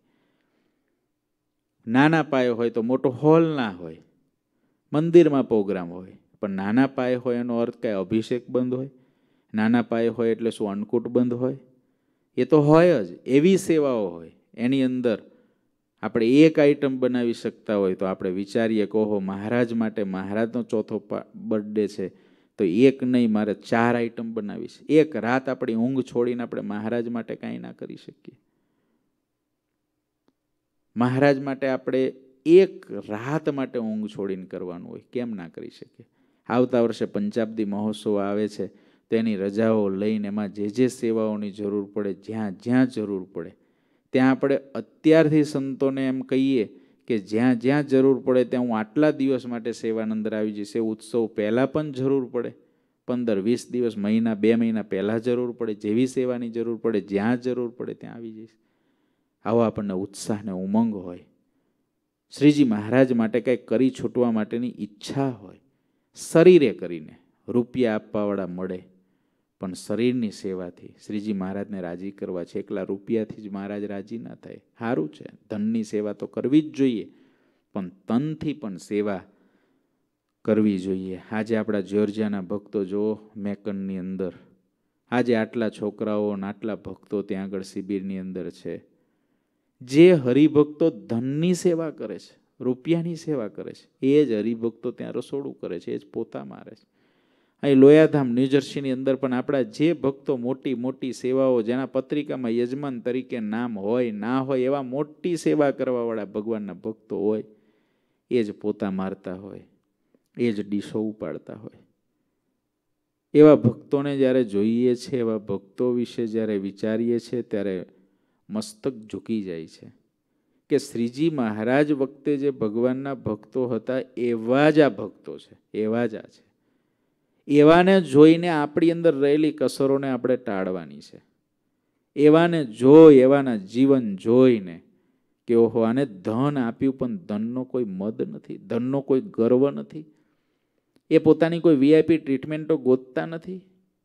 નાના પાયો હોય તો મોટો હોલ ના હોય, મંદિરમાં પ્રોગ્રામ હોય, પણ નાના પાયે હોય એનો અર્થ કાંઈ અભિષેક બંધ હોય? નાના પાયે હોય એટલે શું અન્નકૂટ બંધ હોય? એ તો હોય જ. એવી સેવાઓ હોય એની અંદર આપણે એક આઈટમ બનાવી શકતા હોય તો આપણે વિચારીએ કે ઓહો, મહારાજ માટે, મહારાજનો ચોથો બર્થડે છે તો એક નહીં, મારે ચાર આઈટમ બનાવી છે. એક રાત આપણી ઊંઘ છોડીને આપણે મહારાજ માટે કાંઈ ના કરી શકીએ? મહારાજ માટે આપણે એક રાત માટે ઊંઘ છોડીને કરવાનું હોય, કેમ ના કરી શકીએ? આવતા વર્ષે પંચાબ્દી મહોત્સવ આવે છે તો એની રજાઓ લઈને એમાં જે જે સેવાઓની જરૂર પડે, જ્યાં જ્યાં જરૂર પડે ત્યાં આપણે અત્યારથી સંતોને એમ કહીએ કે જ્યાં જ્યાં જરૂર પડે ત્યાં હું આટલા દિવસ માટે સેવાની અંદર આવી જઈશ. એ ઉત્સવ પહેલાં પણ જરૂર પડે, પંદર વીસ દિવસ, મહિના, બે મહિના પહેલાં જરૂર પડે, જેવી સેવાની જરૂર પડે, જ્યાં જરૂર પડે ત્યાં આવી જઈશ. આવો આપણને ઉત્સાહ ને ઉમંગ હોય, શ્રીજી મહારાજ માટે કંઈક કરી છૂટવા માટેની ઈચ્છા હોય, શરીરે કરીને રૂપિયા આપવાવાળા મળે, પણ શરીરની સેવાથી શ્રીજી મહારાજને રાજી કરવા છે. એકલા રૂપિયાથી જ મહારાજ રાજી ના થાય. સારું છે, ધનની સેવા તો કરવી જ જોઈએ, પણ તનથી પણ સેવા કરવી જોઈએ. આજે આપણા જ્યોર્જિયાના ભક્તો જો મેકનની અંદર, આજે આટલા છોકરાઓ અને આટલા ભક્તો ત્યાં આગળ શિબિરની અંદર છે. જે હરિભક્તો ધનની સેવા કરે છે, રૂપિયાની સેવા કરે છે, એ જ હરિભક્તો ત્યાં રસોડું કરે છે, એ જ પોતા મારે છે. અહીં લોયાધામ ન્યૂજર્સીની અંદર પણ આપણા જે ભક્તો મોટી મોટી સેવાઓ, જેના પત્રિકામાં યજમાન તરીકે નામ હોય ના હોય એવા મોટી સેવા કરવાવાળા ભગવાનના ભક્તો હોય, એ જ પોતા મારતા હોય, એ જ ડીશો ઉપાડતા હોય. એવા ભક્તોને જ્યારે જોઈએ છે, એવા ભક્તો વિશે જ્યારે વિચારીએ છીએ ત્યારે મસ્તક ઝૂકી જાય છે કે શ્રીજી મહારાજ વખતે જે ભગવાનના ભક્તો હતા એવા જ આ ભક્તો છે, એવા જ આ છે. એવાને જોઈને આપણી અંદર રહેલી કસરોને આપણે ટાળવાની છે. એવાને જોઈ, એવાના જીવન જોઈને કે ઓહો, આને ધન આપ્યું પણ ધનનો કોઈ મદ નથી, ધનનો કોઈ ગર્વ નથી, એ પોતાની કોઈ વીઆઈપી ટ્રીટમેન્ટો ગોતતા નથી.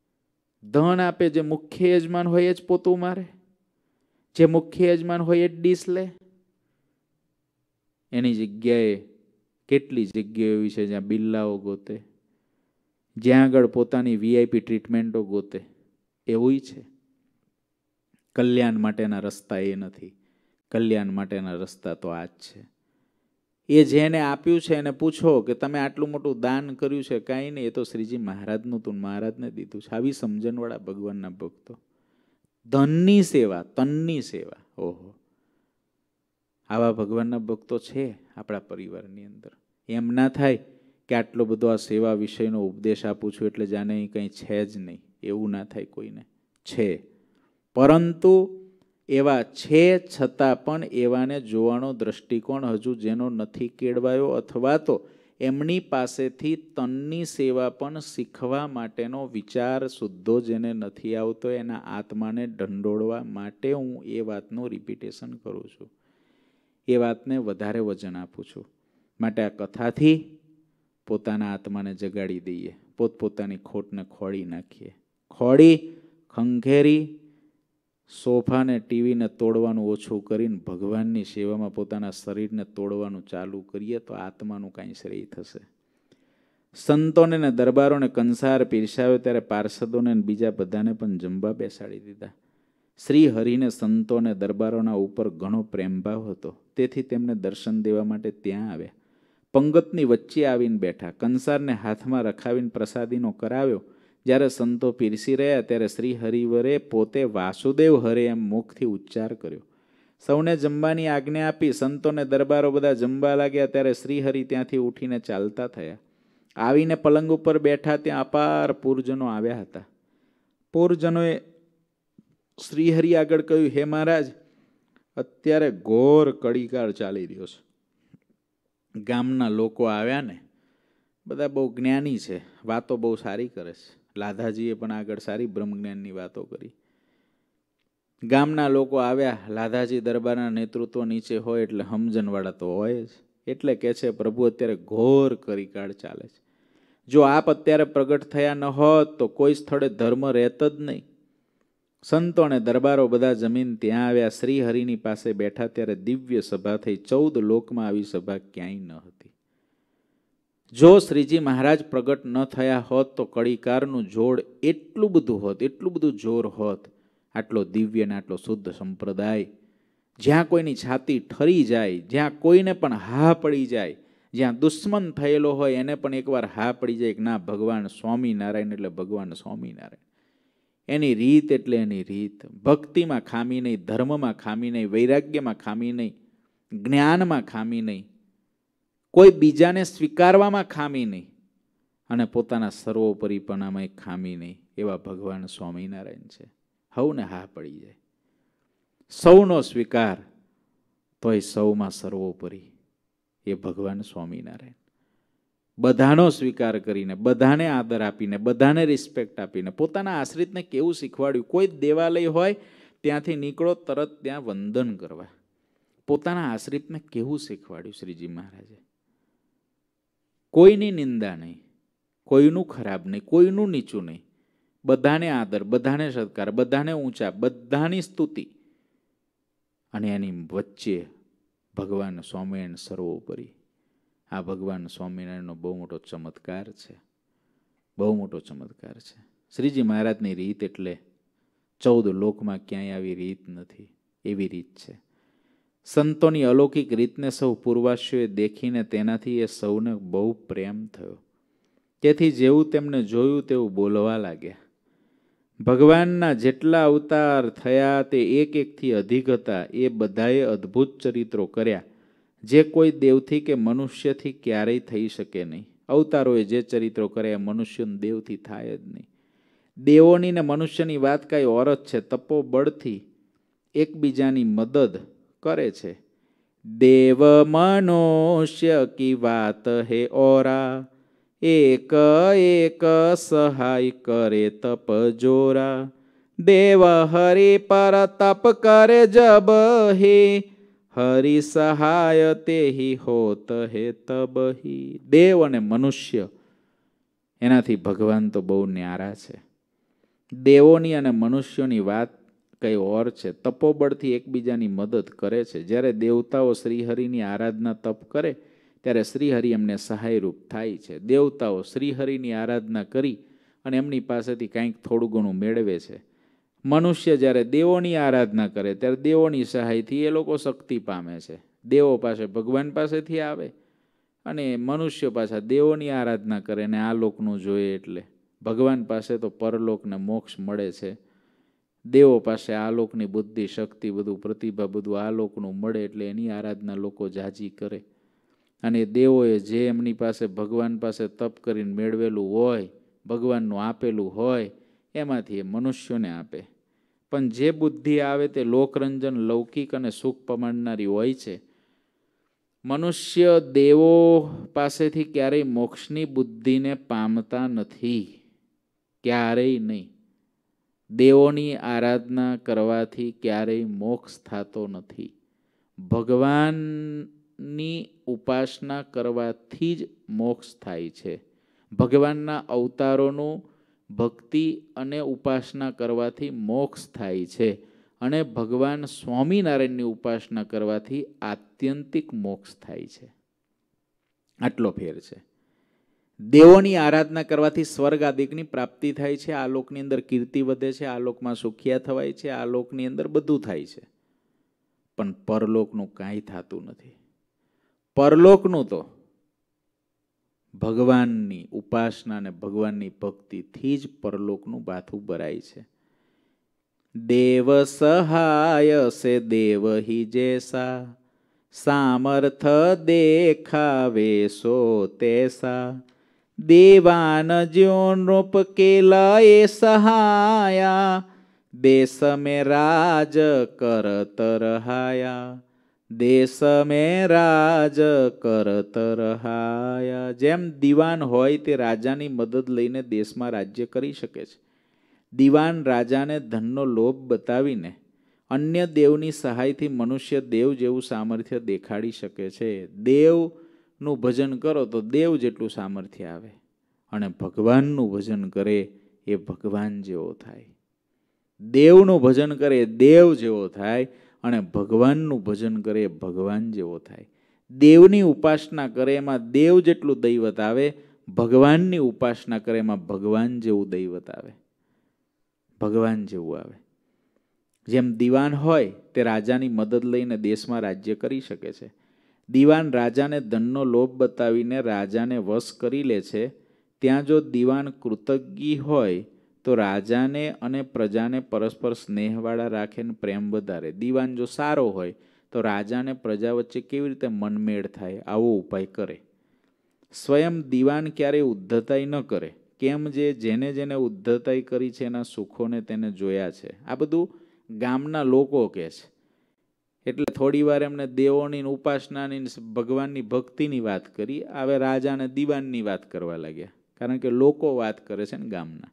ધન આપે જે મુખ્ય યજમાન હોય એ જ પોતું મારે, જે મુખ્ય યજમાન હોય એ જ ડીશ લે. એની જગ્યાએ કેટલી જગ્યાઓ એવી છે જ્યાં બિલ્લાઓ ગોતે, જ્યાં આગળ પોતાની વીઆઈપી ટ્રીટમેન્ટો ગોતે. એવું છે. કલ્યાણ માટેના રસ્તા એ નથી, કલ્યાણ માટેના રસ્તા તો આ જ છે. એ જેને આપ્યું છે એને પૂછો કે તમે આટલું મોટું દાન કર્યું છે, કાંઈ નહીં, એ તો શ્રીજી મહારાજનું તું, મહારાજને દીધું છે. આવી સમજણવાળા ભગવાનના ભક્તો. ધનની સેવા, તનની સેવા, ઓહો, આવા ભગવાનના ભક્તો છે આપણા પરિવારની અંદર. એમ ના થાય કે આટલો બધો આ સેવા વિષયનો ઉપદેશ આપું છું એટલે જાણે અહીં કંઈ છે જ નહીં, એવું ના થાય કોઈને. છે, પરંતુ એવા છે છતાં પણ એવાને જોવાનો દ્રષ્ટિકોણ હજુ જેનો નથી કેળવાયો, અથવા તો એમની પાસેથી તનની સેવા પણ શીખવા માટેનો વિચાર શુદ્ધો જેને નથી આવતો, એના આત્માને ઢંઢોળવા માટે હું એ વાતનું રિપીટેશન કરું છું, એ વાતને વધારે વજન આપું છું. માટે આ કથાથી પોતાના આત્માને જગાડી દઈએ, પોતપોતાની ખોટને ખોળી નાખીએ. ખોળી ખંખેરી સોફાને ટીવીને તોડવાનું ઓછું કરીને ભગવાનની સેવામાં પોતાના શરીરને તોડવાનું ચાલુ કરીએ તો આત્માનું કાંઈ શ્રેય થશે. સંતોને ને દરબારોને કંસાર પીરસાવ્યો ત્યારે પાર્ષદોને બીજા બધાને પણ જમવા બેસાડી દીધા. શ્રી હરિને સંતોને દરબારોના ઉપર ઘણો પ્રેમભાવ હતો, તેથી તેમને દર્શન દેવા માટે ત્યાં આવ્યા. પંગતની વચ્ચે આવીને બેઠા. કંસારને હાથમાં રખાવીને પ્રસાદીનો કરાવ્યો. જ્યારે સંતો પીરસી રહ્યા ત્યારે શ્રી હરિવરે પોતે વાસુદેવ હરે એમ મુખથી ઉચ્ચાર કર્યો. સૌને જમવાની આજ્ઞા આપી. સંતોને દરબારો બધા જમવા લાગ્યા ત્યારે શ્રી હરિ ત્યાંથી ઉઠીને ચાલતા થયા. આવીને પલંગ ઉપર બેઠા. ત્યાં અપાર પૂરજનો આવ્યા હતા. પૂરજનોએ શ્રીહરિ આગળ કહ્યું, હે મહારાજ, અત્યારે ઘોર કડીકાળ ચાલી રહ્યો છે. ગામના લોકો આવ્યા ને બધા બહુ જ્ઞાની છે, વાતો બહુ સારી કરે છે. લાધાજીએ પણ આગળ સારી બ્રહ્મજ્ઞાનની વાતો કરી. ગામના લોકો આવ્યા. લાધાજી દરબારના નેતૃત્વ નીચે હોય એટલે સમજણવાળા તો હોય જ. એટલે કે છે, પ્રભુ અત્યારે ઘોર કડીકાળ ચાલે છે. જો આપ અત્યારે પ્રગટ થયા ન હોત તો કોઈ સ્થળે ધર્મ રહેત જ નહીં. સંતો અને દરબારો બધા જમીન ત્યાં આવ્યા. શ્રી હરિની પાસે બેઠા ત્યારે દિવ્ય સભા થઈ. ચૌદ લોકમાં આવી સભા ક્યાંય ન હતી. જો શ્રીજી મહારાજ પ્રગટ ન થયા હોત તો કડીકારનું જોડ એટલું બધું હોત, એટલું બધું જોર હોત. આટલો દિવ્ય ને આટલો શુદ્ધ સંપ્રદાય, જ્યાં કોઈની છાતી ઠરી જાય, જ્યાં કોઈને પણ હા પડી જાય, જ્યાં દુશ્મન થયેલો હોય એને પણ એકવાર હા પડી જાય કે ના, ભગવાન સ્વામિનારાયણ એટલે ભગવાન સ્વામિનારાયણ. એની રીત એટલે એની રીત. ભક્તિમાં ખામી નહીં, ધર્મમાં ખામી નહીં, વૈરાગ્યમાં ખામી નહીં, જ્ઞાનમાં ખામી નહીં, કોઈ બીજાને સ્વીકારવામાં ખામી નહીં, અને પોતાના સર્વોપરીપણામાં ખામી નહીં. એવા ભગવાન સ્વામિનારાયણ છે. હવને હા પડી જાય, સૌનો સ્વીકાર, તોય સૌમાં સર્વોપરી એ ભગવાન સ્વામિનારાયણ. બધાનો સ્વીકાર કરીને, બધાને આદર આપીને, બધાને રિસ્પેક્ટ આપીને, પોતાના આશ્રિતને કેવું શીખવાડ્યું. કોઈ દેવાલય હોય ત્યાંથી નીકળો તરત ત્યાં વંદન કરવા. પોતાના આશ્રિતને કેવું શીખવાડ્યું શ્રીજી મહારાજે. કોઈની નિંદા નહીં, કોઈનું ખરાબ નહીં, કોઈનું નીચું નહીં. બધાને આદર, બધાને સત્કાર, બધાને ઊંચા, બધાની સ્તુતિ, અને એની વચ્ચે ભગવાન સ્વામિનારાયણ સર્વોપરી. આ ભગવાન સ્વામિનારાયણનો બહુ મોટો ચમત્કાર છે, બહુ મોટો ચમત્કાર છે. શ્રીજી મહારાજની રીત એટલે ચૌદ લોકમાં ક્યાંય આવી રીત નથી, એવી રીત છે. સંતોની અલૌકિક રીતને સૌ પૂર્વાશ્યોએ દેખીને તેનાથી એ સૌને બહુ પ્રેમ થયો. તેથી જેવું તેમને જોયું તેવું બોલવા લાગ્યા. ભગવાનના જેટલા અવતાર થયા તે એક એકથી અધિક હતા. એ બધાએ અદ્ભુત ચરિત્રો કર્યા, જે કોઈ દેવથી કે મનુષ્યથી ક્યારેય થઈ શકે નહીં. અવતારોએ જે ચરિત્રો કર્યા મનુષ્યને દેવથી થાય જ નહીં. દેવોની ને મનુષ્યની વાત કાંઈ ઓર જ છે. તપોબળથી એકબીજાની મદદ કરે છે. દેવ મનુષ્ય કી વાત હે ઓરા, એક એક સહાય કરે તપ જોરા. દેવ હરિ પર તપ કરે જબ હે, હરિ સહાય તેહી હોત હે તબહી. દેવ અને મનુષ્ય એનાથી ભગવાન તો બહુ ન્યારા છે. દેવોની અને મનુષ્યોની વાત કઈ ઓર છે. તપોબળથી એકબીજાની મદદ કરે છે. જ્યારે દેવતાઓ શ્રીહરિની આરાધના તપ કરે ત્યારે શ્રીહરિ એમને સહાયરૂપ થાય છે. દેવતાઓ શ્રીહરિની આરાધના કરી અને એમની પાસેથી કંઈક થોડું ઘણું મેળવે છે. મનુષ્ય જ્યારે દેવોની આરાધના કરે ત્યારે દેવોની સહાયથી એ લોકો શક્તિ પામે છે. દેવો પાસે ભગવાન પાસેથી આવે અને મનુષ્ય પાછા દેવોની આરાધના કરે ને આ લોકનું જોઈએ એટલે ભગવાન પાસે તો પરલોકને મોક્ષ મળે છે. દેવો પાસે આ લોકની બુદ્ધિ, શક્તિ, બધું પ્રતિભા, બધું આ લોકનું મળે એટલે એની આરાધના લોકો જાજી કરે. અને દેવોએ જે એમની પાસે ભગવાન પાસે તપ કરીને મેળવેલું હોય, ભગવાનનું આપેલું હોય, એમાંથી એ મનુષ્યોને આપે. પણ જે બુદ્ધિ આવે તે લોકરંજન, લૌકિક અને સુખ પમાડનારી હોય છે. મનુષ્ય દેવો પાસેથી ક્યારેય મોક્ષની બુદ્ધિને પામતા નથી, ક્યારેય નહીં. દેવોની આરાધના કરવાથી ક્યારેય મોક્ષ થતો નથી. ભગવાન ભગવાનની ઉપાસના કરવાથી જ મોક્ષ થાય છે. ભગવાનના અવતારોનું ભક્તિ અને ઉપાસના કરવાથી મોક્ષ થાય છે અને ભગવાન સ્વામિનારાયણની ઉપાસના કરવાથી આત્યંતિક મોક્ષ થાય છે. આટલો ફેર છે. દેવોની આરાધના કરવાથી સ્વર્ગ આદિકની પ્રાપ્તિ થાય છે. આ લોકની અંદર કીર્તિ વધે છે, આ લોકમાં સુખિયા થવાય છે, આ લોકની અંદર બધું થાય છે. પણ પરલોકનું કાંઈ થતું નથી. પરલોકનું તો ભગવાનની ઉપાસના અને ભગવાનની ભક્તિથી જ પરલોકનું બાથું ભરાય છે. દેવ સહાય સે દેવ હિ જૈસા, સામર્થ દેખાવે સો તૈસા, દેવાન જ્યો નૃપ કેલા એ સહાયા, દેશ में राज करत रहाया, દેશ में राज करत रहाया. જેમ દીવાન હોય તે રાજાની મદદ લઈને દેશમાં રાજ્ય કરી શકે છે. દીવાન રાજાને ધનનો લોભ બતાવીને અન્ય દેવની સહાયથી મનુષ્ય દેવ જેવું સામર્થ્ય દેખાડી શકે છે. દેવનું ભજન કરો તો દેવ જેટલું સામર્થ્ય આવે અને ભગવાનનું ભજન કરે એ ભગવાન જેવો થાય. દેવનું ભજન કરે દેવ જેવો થાય અને ભગવાનનું ભજન કરે ભગવાન જેવો થાય. દેવની ઉપાસના કરે એમાં દેવ જેટલું દૈવત આવે, ભગવાનની ઉપાસના કરે એમાં ભગવાન જેવું દૈવત આવે, ભગવાન જેવું આવે. જેમ દીવાન હોય તે રાજાની મદદ લઈને દેશમાં રાજ્ય કરી શકે છે. દીવાન રાજાને ધનનો લોભ બતાવીને રાજાને વશ કરી લે છે. ત્યાં જો દીવાન કૃતજ્ઞ હોય તો રાજાને અને પ્રજાને પરસ્પર સ્નેહવાળા રાખે ને પ્રેમ વધારે. દીવાન જો સારો હોય તો રાજાને પ્રજા વચ્ચે કેવી રીતે મનમેળ થાય આવો ઉપાય કરે. સ્વયં દીવાન ક્યારેય ઉદ્ધતાઈ ન કરે. કેમ? જે જેને જેને ઉદ્ધતાઈ કરી છે એના સુખોને તેને જોયા છે. આ બધું ગામના લોકો કહે છે. એટલે થોડી વાર એમને દેવોની ઉપાસનાની ભગવાનની ભક્તિની વાત કરી. હવે રાજાને દીવાનની વાત કરવા લાગ્યા, કારણ કે લોકો વાત કરે છે ને ગામના.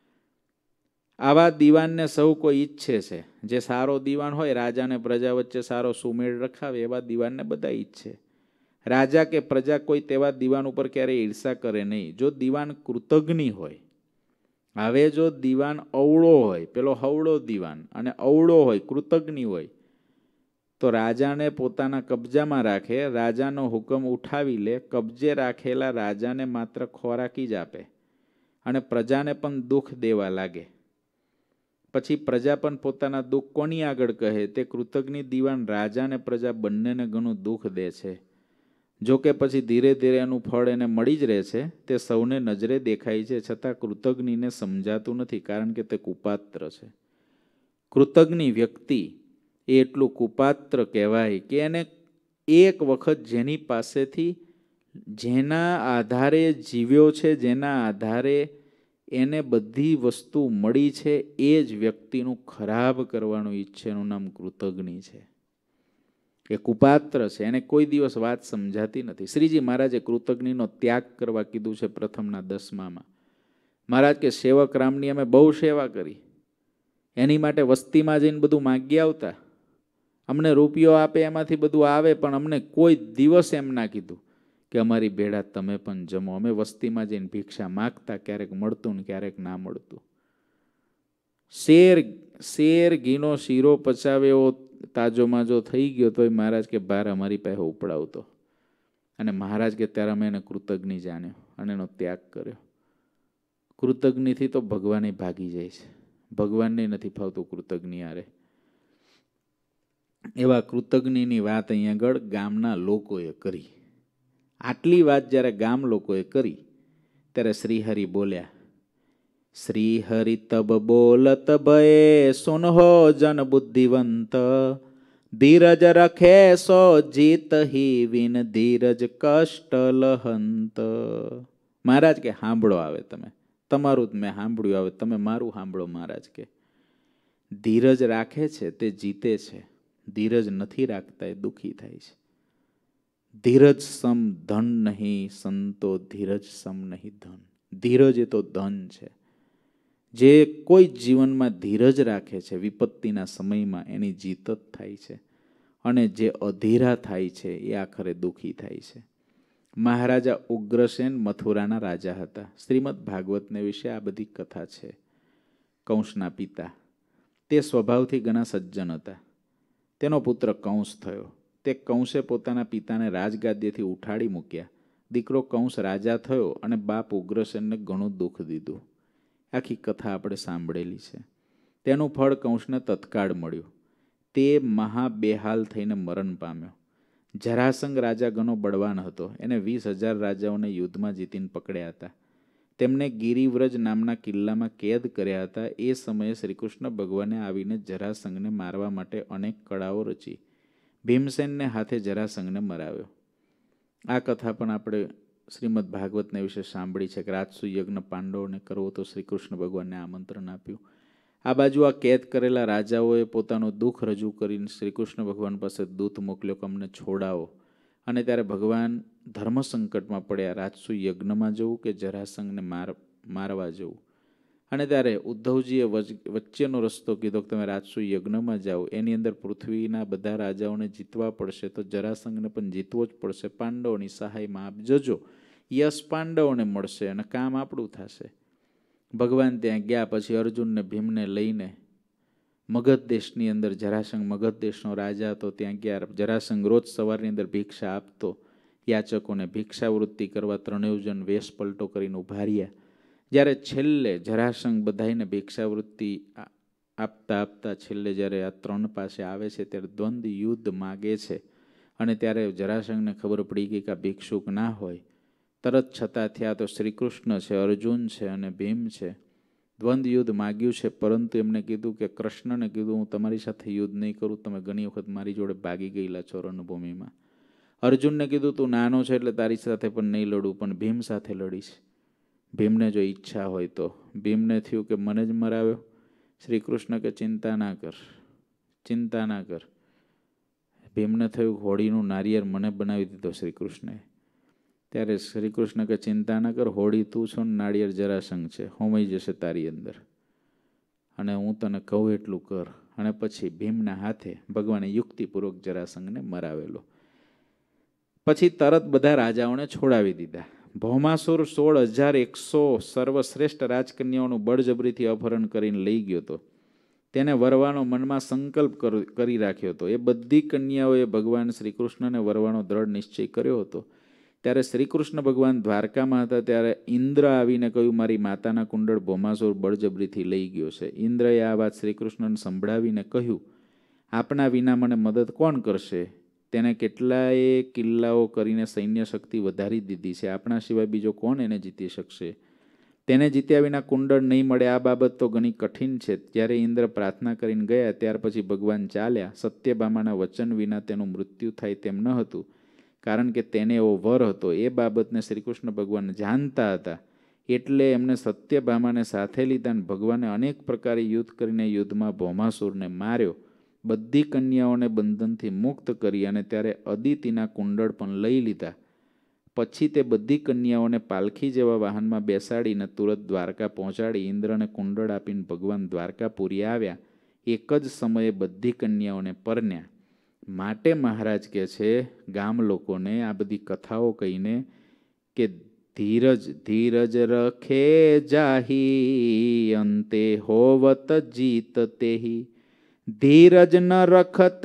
આવા દીવાનને સૌ કોઈ ઈચ્છે છે. જે સારો દીવાન હોય, રાજાને પ્રજા વચ્ચે સારો સુમેળ રખાવે, એવા દીવાનને બધા ઈચ્છે. રાજા કે પ્રજા કોઈ તેવા દીવાન ઉપર ક્યારેય ઈર્ષા કરે નહીં. જો દીવાન કૃતજ્ઞ હોય, હવે જો દીવાન અવળો હોય, પેલો હવળો દીવાન, અને અવળો હોય, કૃતજ્ઞ હોય, તો રાજાને પોતાના કબજામાં રાખે, રાજાનો હુકમ ઉઠાવી લે, કબજે રાખેલા રાજાને માત્ર ખોરાકી જ આપે અને પ્રજાને પણ દુઃખ દેવા લાગે. પછી પ્રજા પણ પોતાના દુઃખ કોની આગળ કહે? તે કૃતજ્ઞ દીવાન રાજા અને પ્રજા બંનેને ઘણું દુઃખ દે છે. જો કે પછી ધીરે ધીરે એનું ફળ એને મળી જ રહે છે. તે સૌને નજરે દેખાય છે, છતાં કૃતજ્ઞને સમજાતું નથી, કારણ કે તે કુપાત્ર છે. કૃતજ્ઞ વ્યક્તિ એ એટલું કુપાત્ર કહેવાય કે એને એક વખત જેની પાસેથી જેના આધારે જીવ્યો છે, જેના આધારે એને બધી વસ્તુ મળી છે, એ જ વ્યક્તિનું ખરાબ કરવાનું ઈચ્છે. એનું નામ કૃતજ્ઞ છે. એ કુપાત્ર છે. એને કોઈ દિવસ વાત સમજાતી નથી. શ્રીજી મહારાજે કૃતજ્ઞનો ત્યાગ કરવા કીધું છે પ્રથમના દસમામાં. મહારાજ કે સેવક રામની અમે બહુ સેવા કરી, એની માટે વસ્તીમાં જઈને બધું માગી આવતા. અમને રૂપિયો આપે એમાંથી બધું આવે, પણ અમને કોઈ દિવસ એમ ના કીધું કે અમારી ભેળા તમે પણ જમો. અમે વસ્તીમાં જઈને ભિક્ષા માગતા, ક્યારેક મળતું ને ક્યારેક ના મળતું. શેર શેર ઘીનો શીરો પચાવે એવો તાજો માજો થઈ ગયો તોય મહારાજ કે ભાર અમારી પાસે ઉપડાવતો. અને મહારાજ કે ત્યારે અમે એને કૃતજ્ઞ જાણ્યો અને એનો ત્યાગ કર્યો. કૃતજ્ઞથી તો ભગવાને ભાગી જાય છે. ભગવાનને નથી ફાવતું કૃતજ્ઞ હારે. એવા કૃતજ્ઞની વાત અહીંયા આગળ ગામના લોકોએ કરી. આટલી વાત જ્યારે ગામ લોકોએ કરી ત્યારે શ્રીહરિ બોલ્યા. શ્રીહરિ તબ બોલત ભયે સુનહો જન બુદ્ધિવંત, ધીરજ રખે સો જીત હી વિન ધીરજ કષ્ટ લહંત. મહારાજ કે સાંભળો, આવે તમે તમારું જ મેં સાંભળ્યું, આવે તમે મારું સાંભળો. મહારાજ કે ધીરજ રાખે છે તે જીતે છે, ધીરજ નથી રાખતા એ દુઃખી થાય છે. ધીરજ સમ ધન નહીં સંતો, ધીરજ સમ નહીં ધન. ધીરજ એ તો ધન છે. જે કોઈ જીવનમાં ધીરજ રાખે છે વિપત્તિના સમયમાં એની જીત જ થાય છે. અને જે અધીરા થાય છે એ આખરે દુઃખી થાય છે. મહારાજા ઉગ્રસેન મથુરાના રાજા હતા. શ્રીમદ ભાગવતને વિશે આ બધી કથા છે. કંસના પિતા તે સ્વભાવથી ઘણા સજ્જન હતા. તેનો પુત્ર કંસ થયો. તે કંસે પોતાના પિતાને રાજગાદીથી ઉઠાડી મૂક્યા. દીકરો કંસ રાજા થયો અને બાપ ઉગ્રસેનને ઘણું દુઃખ દીધું. આખી કથા આપણે સાંભળેલી છે. તેનું ફળ કંસને તત્કાળ મળ્યું. તે મહા બેહાલ થઈને મરણ પામ્યો. જરાસંઘ રાજા ઘણો બળવાન હતો. એને વીસ હજાર રાજાઓને યુદ્ધમાં જીતીને પકડ્યા હતા. તેમને ગિરિવ્રજ નામના કિલ્લામાં કેદ કર્યા હતા. એ સમયે શ્રીકૃષ્ણ ભગવાને આવીને જરાસંઘને મારવા માટે અનેક કળાઓ રચી. ભીમસેનને હાથે જરાસંઘને મરાવ્યો. આ કથા પણ આપણે શ્રીમદ ભાગવતને વિશે સાંભળી છે કે રાજસુ યજ્ઞ પાંડવોને કરવો તો શ્રીકૃષ્ણ ભગવાનને આમંત્રણ આપ્યું. આ બાજુ આ કેદ કરેલા રાજાઓએ પોતાનું દુઃખ રજૂ કરીને શ્રીકૃષ્ણ ભગવાન પાસે દૂત મોકલ્યો કે અમને છોડાવો. અને ત્યારે ભગવાન ધર્મ સંકટમાં પડ્યા, રાજસુ યજ્ઞમાં જવું કે જરાસંઘને માર મારવા જવું. અને ત્યારે ઉદ્ધવજીએ વચ્ચેનો રસ્તો કીધો કે તમે રાજસુ યજ્ઞમાં જાઓ. એની અંદર પૃથ્વીના બધા રાજાઓને જીતવા પડશે તો જરાસંઘને પણ જીતવો જ પડશે. પાંડવોની સહાયમાં આપ જજો, યશ પાંડવોને મળશે અને કામ આપણું થશે. ભગવાન ત્યાં ગયા. પછી અર્જુનને ભીમને લઈને મગધ દેશની અંદર, જરાસંઘ મગધ દેશનો રાજા હતો, ત્યાં ગયા. જરાસંઘ રોજ સવારની અંદર ભિક્ષા આપતો. યાચકોને ભિક્ષાવૃત્તિ કરવા ત્રણેય જણ વેશ પલટો કરીને ઉભા રહ્યા. જ્યારે છેલ્લે જરાસંઘ બધાઈને ભિક્ષાવૃત્તિ આપતા આપતા છેલ્લે જ્યારે આ ત્રણ પાસે આવે છે ત્યારે દ્વંદ્વ યુદ્ધ માગે છે. અને ત્યારે જરાસંઘને ખબર પડી ગઈ કે આ ભિક્ષુક ના હોય. તરત છતાં થયા તો શ્રીકૃષ્ણ છે, અર્જુન છે અને ભીમ છે. દ્વંદ્વ યુદ્ધ માગ્યું છે, પરંતુ એમને કીધું કે કૃષ્ણને કીધું હું તમારી સાથે યુદ્ધ નહીં કરું, તમે ઘણી વખત મારી જોડે ભાગી ગયેલા છો રણભૂમિમાં. અર્જુનને કીધું તું નાનો છે એટલે તારી સાથે પણ નહીં લડું, પણ ભીમ સાથે લડીશ. ભીમને જો ઈચ્છા હોય તો. ભીમને થયું કે મને જ મરાવ્યો. શ્રી કૃષ્ણ કે ચિંતા ના કર, ચિંતા ના કર. ભીમને થયું હોળીનું નારિયેળ મને બનાવી દીધો શ્રી કૃષ્ણએ. ત્યારે શ્રી કૃષ્ણ કે ચિંતા ના કર, હોળી તું છો ને નાળિયેર જરાસંઘ છે, હોમાઈ જશે તારી અંદર, અને હું તને કહું એટલું કર. અને પછી ભીમના હાથે ભગવાને યુક્તિપૂર્વક જરાસંઘને મરાવેલો. પછી તરત બધા રાજાઓને છોડાવી દીધા. ભૌમાસુર સોળ હજાર એકસો સર્વશ્રેષ્ઠ રાજકન્યાઓનું બળજબરીથી અપહરણ કરીને લઈ ગયો હતો. તેને વરવાનો મનમાં સંકલ્પ કરી રાખ્યો હતો. એ બધી કન્યાઓએ ભગવાન શ્રી કૃષ્ણને વરવાનો દ્રઢ નિશ્ચય કર્યો હતો. ત્યારે શ્રી કૃષ્ણ ભગવાન દ્વારકામાં હતા ત્યારે ઇન્દ્ર આવીને કહ્યું મારી માતાના કુંડળ ભૌમાસુર બળજબરીથી લઈ ગયો છે. ઇન્દ્રએ આ વાત શ્રી કૃષ્ણને સંભળાવીને કહ્યું આપના વિના મને મદદ કોણ કરશે? તેને કેટલાય કિલ્લાઓ કરીને સૈન્ય શક્તિ વધારી દીધી છે. આપણા સિવાય બીજો કોણ એને જીતી શકશે? તેને જીત્યા વિના કુંડળ નહીં મળે આ બાબત તો ઘણી કઠિન છે. જ્યારે ઇન્દ્ર પ્રાર્થના કરીને ગયા ત્યાર પછી ભગવાન ચાલ્યા. સત્યભામાના વચન વિના તેનું મૃત્યુ થાય તેમ ન હતું, કારણ કે તેને એવો વર હતો. એ બાબતને શ્રી કૃષ્ણ ભગવાન જાણતા હતા, એટલે એમને સત્યભામાને સાથે લીધા અને ભગવાને અનેક પ્રકારે યુદ્ધ કરીને યુદ્ધમાં ભૌમાસુરને માર્યો. બધી કન્યાઓને બંધનથી મુક્ત કરી અને ત્યારે અદિતિના કુંડળ પણ લઈ લીધા. પછી તે બધી કન્યાઓને પાલખી જેવા વાહનમાં બેસાડીને તુરત દ્વારકા પહોંચાડી ઇન્દ્રને કુંડળ આપીને ભગવાન દ્વારકાપુરી આવ્યા. એક જ સમયે બધી કન્યાઓને પરણ્યા. માટે મહારાજ કહે છે ગામ લોકોને આ બધી કથાઓ કહીને કે ધીરજ ધીરજ રખે જાહી અંતે હોવત જીત તેહી, ધીરજ ન રખત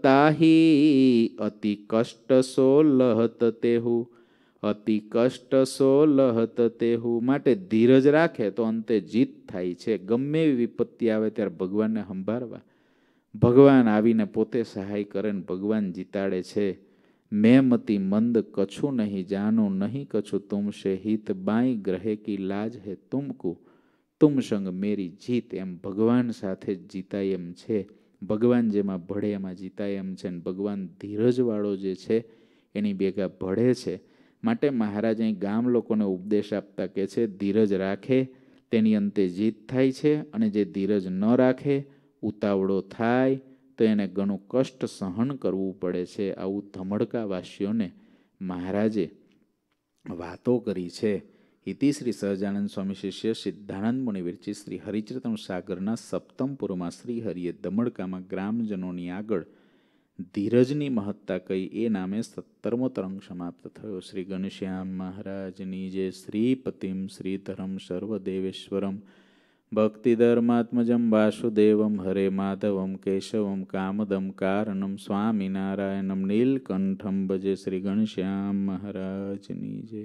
તાહી અતિ કષ્ટ સો લહત તેહુ, અતિ કષ્ટ સો લહત તેહુ. માટે ધીરજ રાખે તો અંતે જીત થાય છે. ગમે એવી વિપત્તિ આવે ત્યારે ભગવાનને સંભાળવા. ભગવાન આવીને પોતે સહાય કરે ને ભગવાન જીતાડે છે. મેં મતિ મંદ કછું નહીં જાનું નહીં કછું તુમશે હિત બાઈ ગ્રહે કી લાજ હે તુમકુ, તુમ સંગ મેરી જીત. એમ ભગવાન સાથે જ જીતાય એમ છે. ભગવાન જેમાં ભળે એમાં જીતાય એમ છે. ને ભગવાન ધીરજવાળો જે છે એની ભેગા ભળે છે. માટે મહારાજ અહીં ગામ લોકોને ઉપદેશ આપતા કહે છે ધીરજ રાખે તેની અંતે જીત થાય છે, અને જે ધીરજ ન રાખે ઉતાવળો થાય તો એને ઘણું કષ્ટ સહન કરવું પડે છે. આવું ધમડકાવાસીઓને મહારાજે વાતો કરી છે. ઇતિ શ્રી સહજાનંદ સ્વામી શિષ્ય સિદ્ધાનંદ મુનિ વિરચિત શ્રી હરિચરિતમ સાગરના સપ્તમ પુરમાં શ્રી હરિએ ધમડકામાં ગ્રામજનોની આગળ ધીરજની મહત્તા કહી એ નામે સત્તરમો તરંગ સમાપ્ત થયો. શ્રી ઘનશ્યામ મહારાજની જય. શ્રીપતિમ શ્રીધરમ સર્વદેવેશ્વરમ ભક્તિધર્માત્મજમ વાસુદેવમ હરે માધવમ કેશવમ કામદમ કારણમ સ્વામિનારાયણમ નીલકંઠમ ભજે. શ્રી ઘનશ્યામ મહારાજની જય.